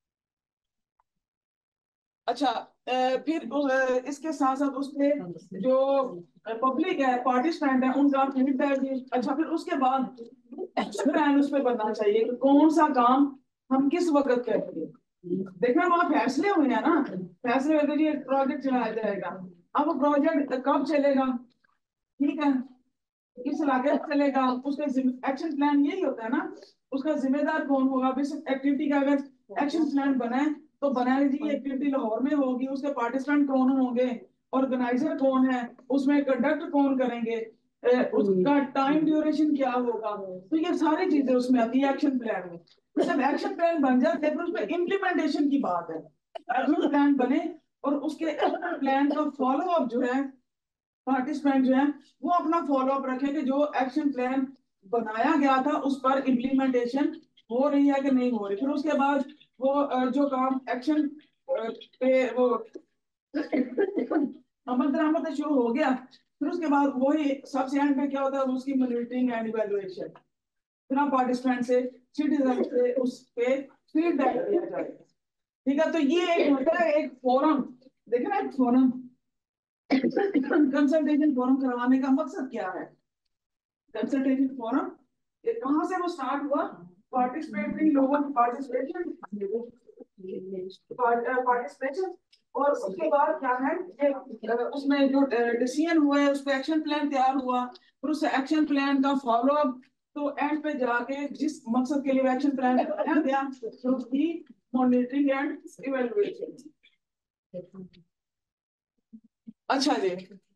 अच्छा, फिर इसके साथ साथ उसपे जो पब्लिक है, पार्टिसिपेंट है, उनका फीडबैक भी। अच्छा, फिर उसके बाद प्लान उस पर बनना चाहिए कि कौन सा काम हम किस वक्त करेंगे। देखना वहां फैसले हुए हैं ना, फैसले हुए थे जी एक प्रोजेक्ट चलाया जाएगा, अब वो प्रोजेक्ट कब चलेगा, ठीक है, किस इलाके में चलेगा, उसका एक्शन प्लान यही होता है ना, उसका जिम्मेदार कौन होगा। बेसिक एक्टिविटी का अगर एक्शन प्लान बना है तो बनाए जी एक्टिविटी लाहौर में होगी, उसके पार्टिसिपेंट कौन होंगे, ऑर्गेनाइजर कौन है, उसमें कंडक्ट कौन करेंगे, उसका टाइम ड्यूरेशन क्या होगा, तो ये सारी चीजें उसमें आती है एक्शन प्लान में। जब एक्शन प्लान बन जाते हैं फिर उसमें इम्प्लीमेंटेशन की बात है, एक्शन प्लान बने और उसके प्लान का फॉलो अप जो है पार्टिसिपेंट जो है वो अपना फॉलो अप रखें कि जो एक्शन प्लान बनाया गया था उस पर इम्प्लीमेंटेशन हो रही है कि नहीं हो रही। फिर उसके बाद वो जो काम एक्शन पे वो अमल दरामद शुरू हो गया, फिर उसके बाद वही सबसे एंड पे क्या होता है उसकी मॉनिटरिंग एंड इवैल्यूएशन। फिर आप पार्टिसिपेंट से सिटीजन से उस पे फीडबैक दिया जाएगा। ठीक है, तो ये एक होता है एक फोरम। देखे ना, एक फोरम कंसल्टेशन फोरम करवाने का मकसद क्या है। कंसल्टेशन फोरम ये कहाँ से वो स्टार्ट हुआ, पार्टिसिपेटरी लोगों की पार्टिसिपेशन पार्टिसिपेशन और उसके बाद क्या है कि उसमें जो डिसीजन हुआ है उस पर एक्शन प्लान तैयार हुआ, फिर उस एक्शन प्लान का फॉलो अप, तो एंड पे जाके जिस मकसद के लिए एक्शन प्लान बनाया गया तो उसकी मॉनिटरिंग एंड इवैल्यूएशन। अच्छा जी,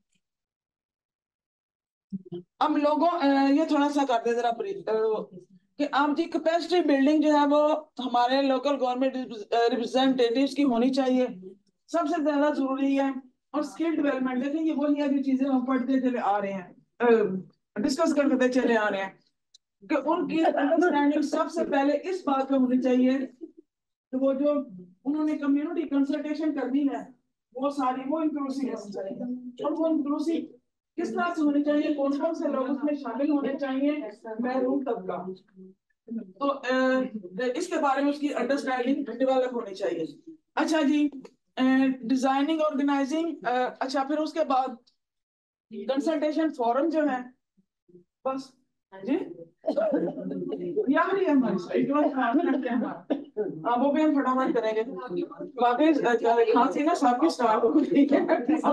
अब लोगों ये थोड़ा सा कर दे जरा कि आप जी कैपेसिटी बिल्डिंग जो है वो हमारे लोकल गवर्नमेंट रिप्रेजेंटेटिव्स की होनी चाहिए, सबसे ज्यादा जरूरी है। और स्किल डेवलपमेंट देखें ये वही है जो चीजें हम पढ़ते चले आ रहे हैं, डिस्कस करते चले आ रहे हैं कि उनकी अंडरस्टैंडिंग सबसे पहले इस बात पे होनी चाहिए कि वो जो उन्होंने कम्युनिटी कंसल्टेशन करनी है वो सारी वो इंक्लूसिव होनी चाहिए। और वो इंक्लूसिव किस तरह से होनी चाहिए, कौन कौन से लोग उसमें शामिल होने चाहिए, महरूम तबका, तो आ, इसके बारे में उसकी अंडरस्टैंडिंग डेवलप होनी चाहिए। अच्छा जी, डिजाइनिंग ऑर्गेनाइजिंग, अच्छा फिर उसके बाद कंसल्टेशन फोरम जो है, बस जी यार ये हमारी साइड हाँ वो भी हम फटाफट करेंगे। बाकी खांसी ना सबकी स्टार्ट हो गई है।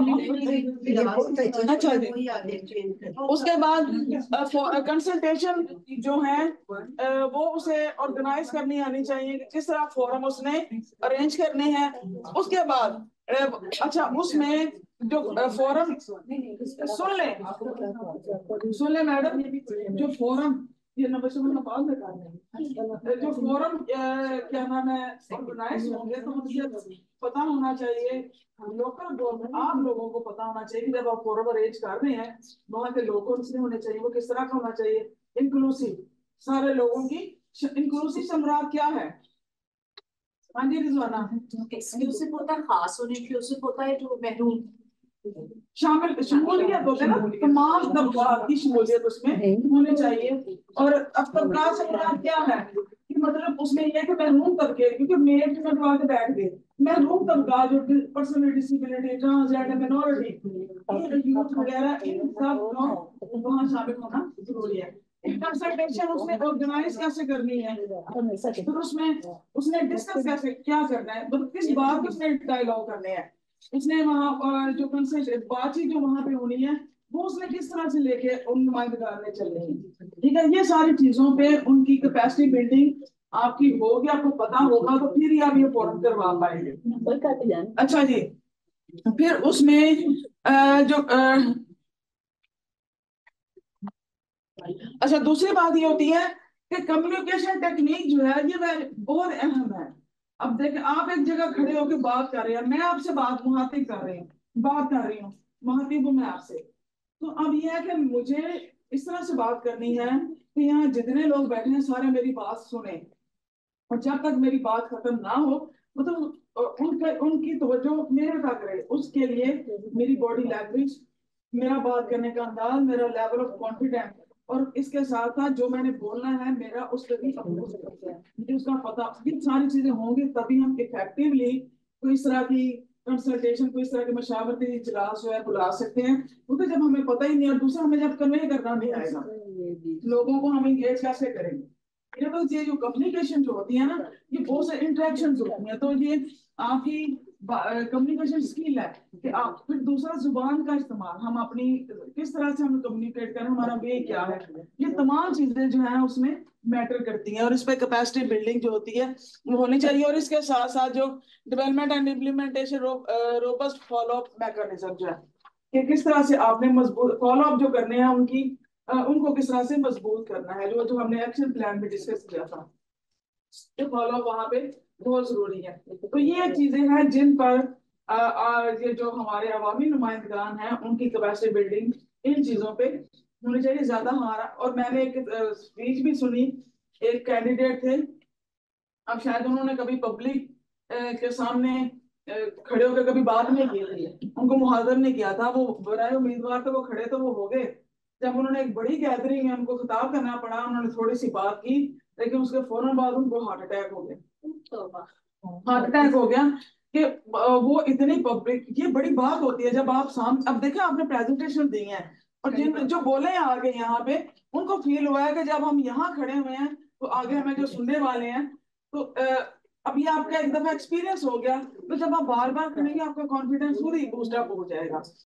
अच्छा जी, उसके बाद कंसल्टेशन जो है वो उसे ऑर्गेनाइज करनी आनी चाहिए, किस तरह फोरम उसने अरेंज करने हैं। उसके बाद अच्छा उसमें जो फोरम सुन ले सुन ले मैडम, जो फोरम ये नंबर से मतलब बात करना जो फोरम क्या नाम है ऑर्गेनाइज होंगे, तो मुझे पता होना चाहिए, लोकल गवर्नमेंट आप लोगों को पता होना चाहिए कि जब आप फोरम अरेंज कर रहे हैं वहाँ के लोग कौन से होने चाहिए, वो किस तरह का होना चाहिए, इंक्लूसिव सारे लोगों की। इंक्लूसिव समराट क्या है? हाँ जी रिजवाना। एक्सक्लूसिव होता है खास और इंक्लूसिव होता है जो महरूम शामिल शमूलियत होते हैं ना, तमाम तबकात की शमूलियत उसमें होनी चाहिए। और अब तबका से मुराद क्या है कि मतलब उसमें ये कि महरूम तबके, क्योंकि मेरे में दबा के बैठ गए महरूम तबका जो person with disability, transgender, minority, youth वगैरह, इन सब को वहाँ शामिल होना जरूरी है। कंसल्टेशन उसने ऑर्गेनाइज कैसे करनी है, फिर उसमें उसने डिस्कस कैसे क्या करना है, मतलब किस बात पे उसने डायलॉग करने हैं, उसने वहाँ जो कंसल्ट बातचीत जो वहाँ पे होनी है वो उसने किस तरह से लेके उन नुमाइंदगार में चलनी है। ठीक है, ये सारी चीजों पे उनकी कैपेसिटी बिल्डिंग आपकी होगी, आपको पता होगा, तो फिर ही आप ये फोरम करवा पाएंगे। अच्छा जी, फिर उसमें जो अच्छा दूसरी बात ये होती है कि कम्युनिकेशन टेक्निक जो है ये बहुत अहम है। अब देखें, आप एक जगह खड़े होकर बात कर रहे हैं, मैं आपसे बात मुहातिब कर रही हूँ बात कर रही हूँ मुहातिब हूँ मैं आपसे, तो अब ये है कि मुझे इस तरह से बात करनी है कि यहाँ जितने लोग बैठे हैं सारे मेरी बात सुने, और जब तक मेरी बात खत्म ना हो मतलब उनके उनकी तवज्जो मेरे तक रहे, उसके लिए मेरी बॉडी लैंग्वेज, मेरा बात करने का अंदाज, मेरा लेवल ऑफ कॉन्फिडेंस, और इसके साथ साथ जो मैंने बोलना है मेरा उस पर भी मुझे उसका पता, ये सारी चीजें होंगी तभी हम इफेक्टिवली कोई इस तरह की कंसल्टेशन, कोई इस तरह के मशावरती इजलास जो है बुला सकते हैं। क्योंकि जब हमें पता ही नहीं और दूसरा हमें जब कन्वे करना नहीं आएगा लोगों को, हम इंगेज कैसे करेंगे। ये तो ये जो कम्युनिकेशन जो होती है ना, ये बहुत से इंटरेक्शन होती हैं, तो ये आपकी कम्युनिकेशन स्किल है कि आप फिर दूसरा जुबान का इस्तेमाल, हम अपनी किस तरह से हम कम्युनिकेट करें, हमारा वे क्या है, ये तमाम चीजें जो है उसमें मैटर करती हैं, और इस पे कैपेसिटी बिल्डिंग जो होती है वो होनी चाहिए। और इसके साथ साथ जो development and implementation robust follow up mechanism जो है कि किस तरह से आपने मजबूत फॉलोअप जो करने हैं उनकी Uh, उनको किस तरह से मजबूत करना है, जो जो हमने एक्शन प्लान में डिस्कस किया था, तो फॉलो वहां पे बहुत जरूरी है। तो ये चीजें हैं जिन पर आ, आ, ये जो हमारे अवामी नुमाइंदगान हैं उनकी कैपेसिटी बिल्डिंग इन चीजों पे होनी चाहिए ज्यादा हमारा। और मैंने एक स्पीच भी सुनी, एक कैंडिडेट थे, अब शायद उन्होंने कभी पब्लिक के सामने खड़े होकर कभी बात नहीं की थी, उनको मुहादर नहीं किया था, वो बराए उम्मीदवार थे, वो खड़े तो वो हो गए। जब उन्होंने एक बड़ी गैदरिंग में उनको खिताब करना पड़ा, उन्होंने थोड़ी सी बात की, लेकिन उसके फौरन बाद उनको हार्ट अटैक हो गया हार्ट अटैक हो गया कि वो इतनी पब्लिक, ये बड़ी बात होती है जब आप सामने, अब देखें आपने प्रेजेंटेशन दी है और जिन जो बोले हैं आगे यहाँ पे उनको फील हुआ है कि जब हम यहाँ खड़े हुए हैं तो आगे हमें जो सुनने वाले हैं, तो अब ये आपका एक दफा एक्सपीरियंस हो गया, तो जब आप बार बार करेंगे आपका कॉन्फिडेंस पूरी बूस्ट अप हो जाएगा।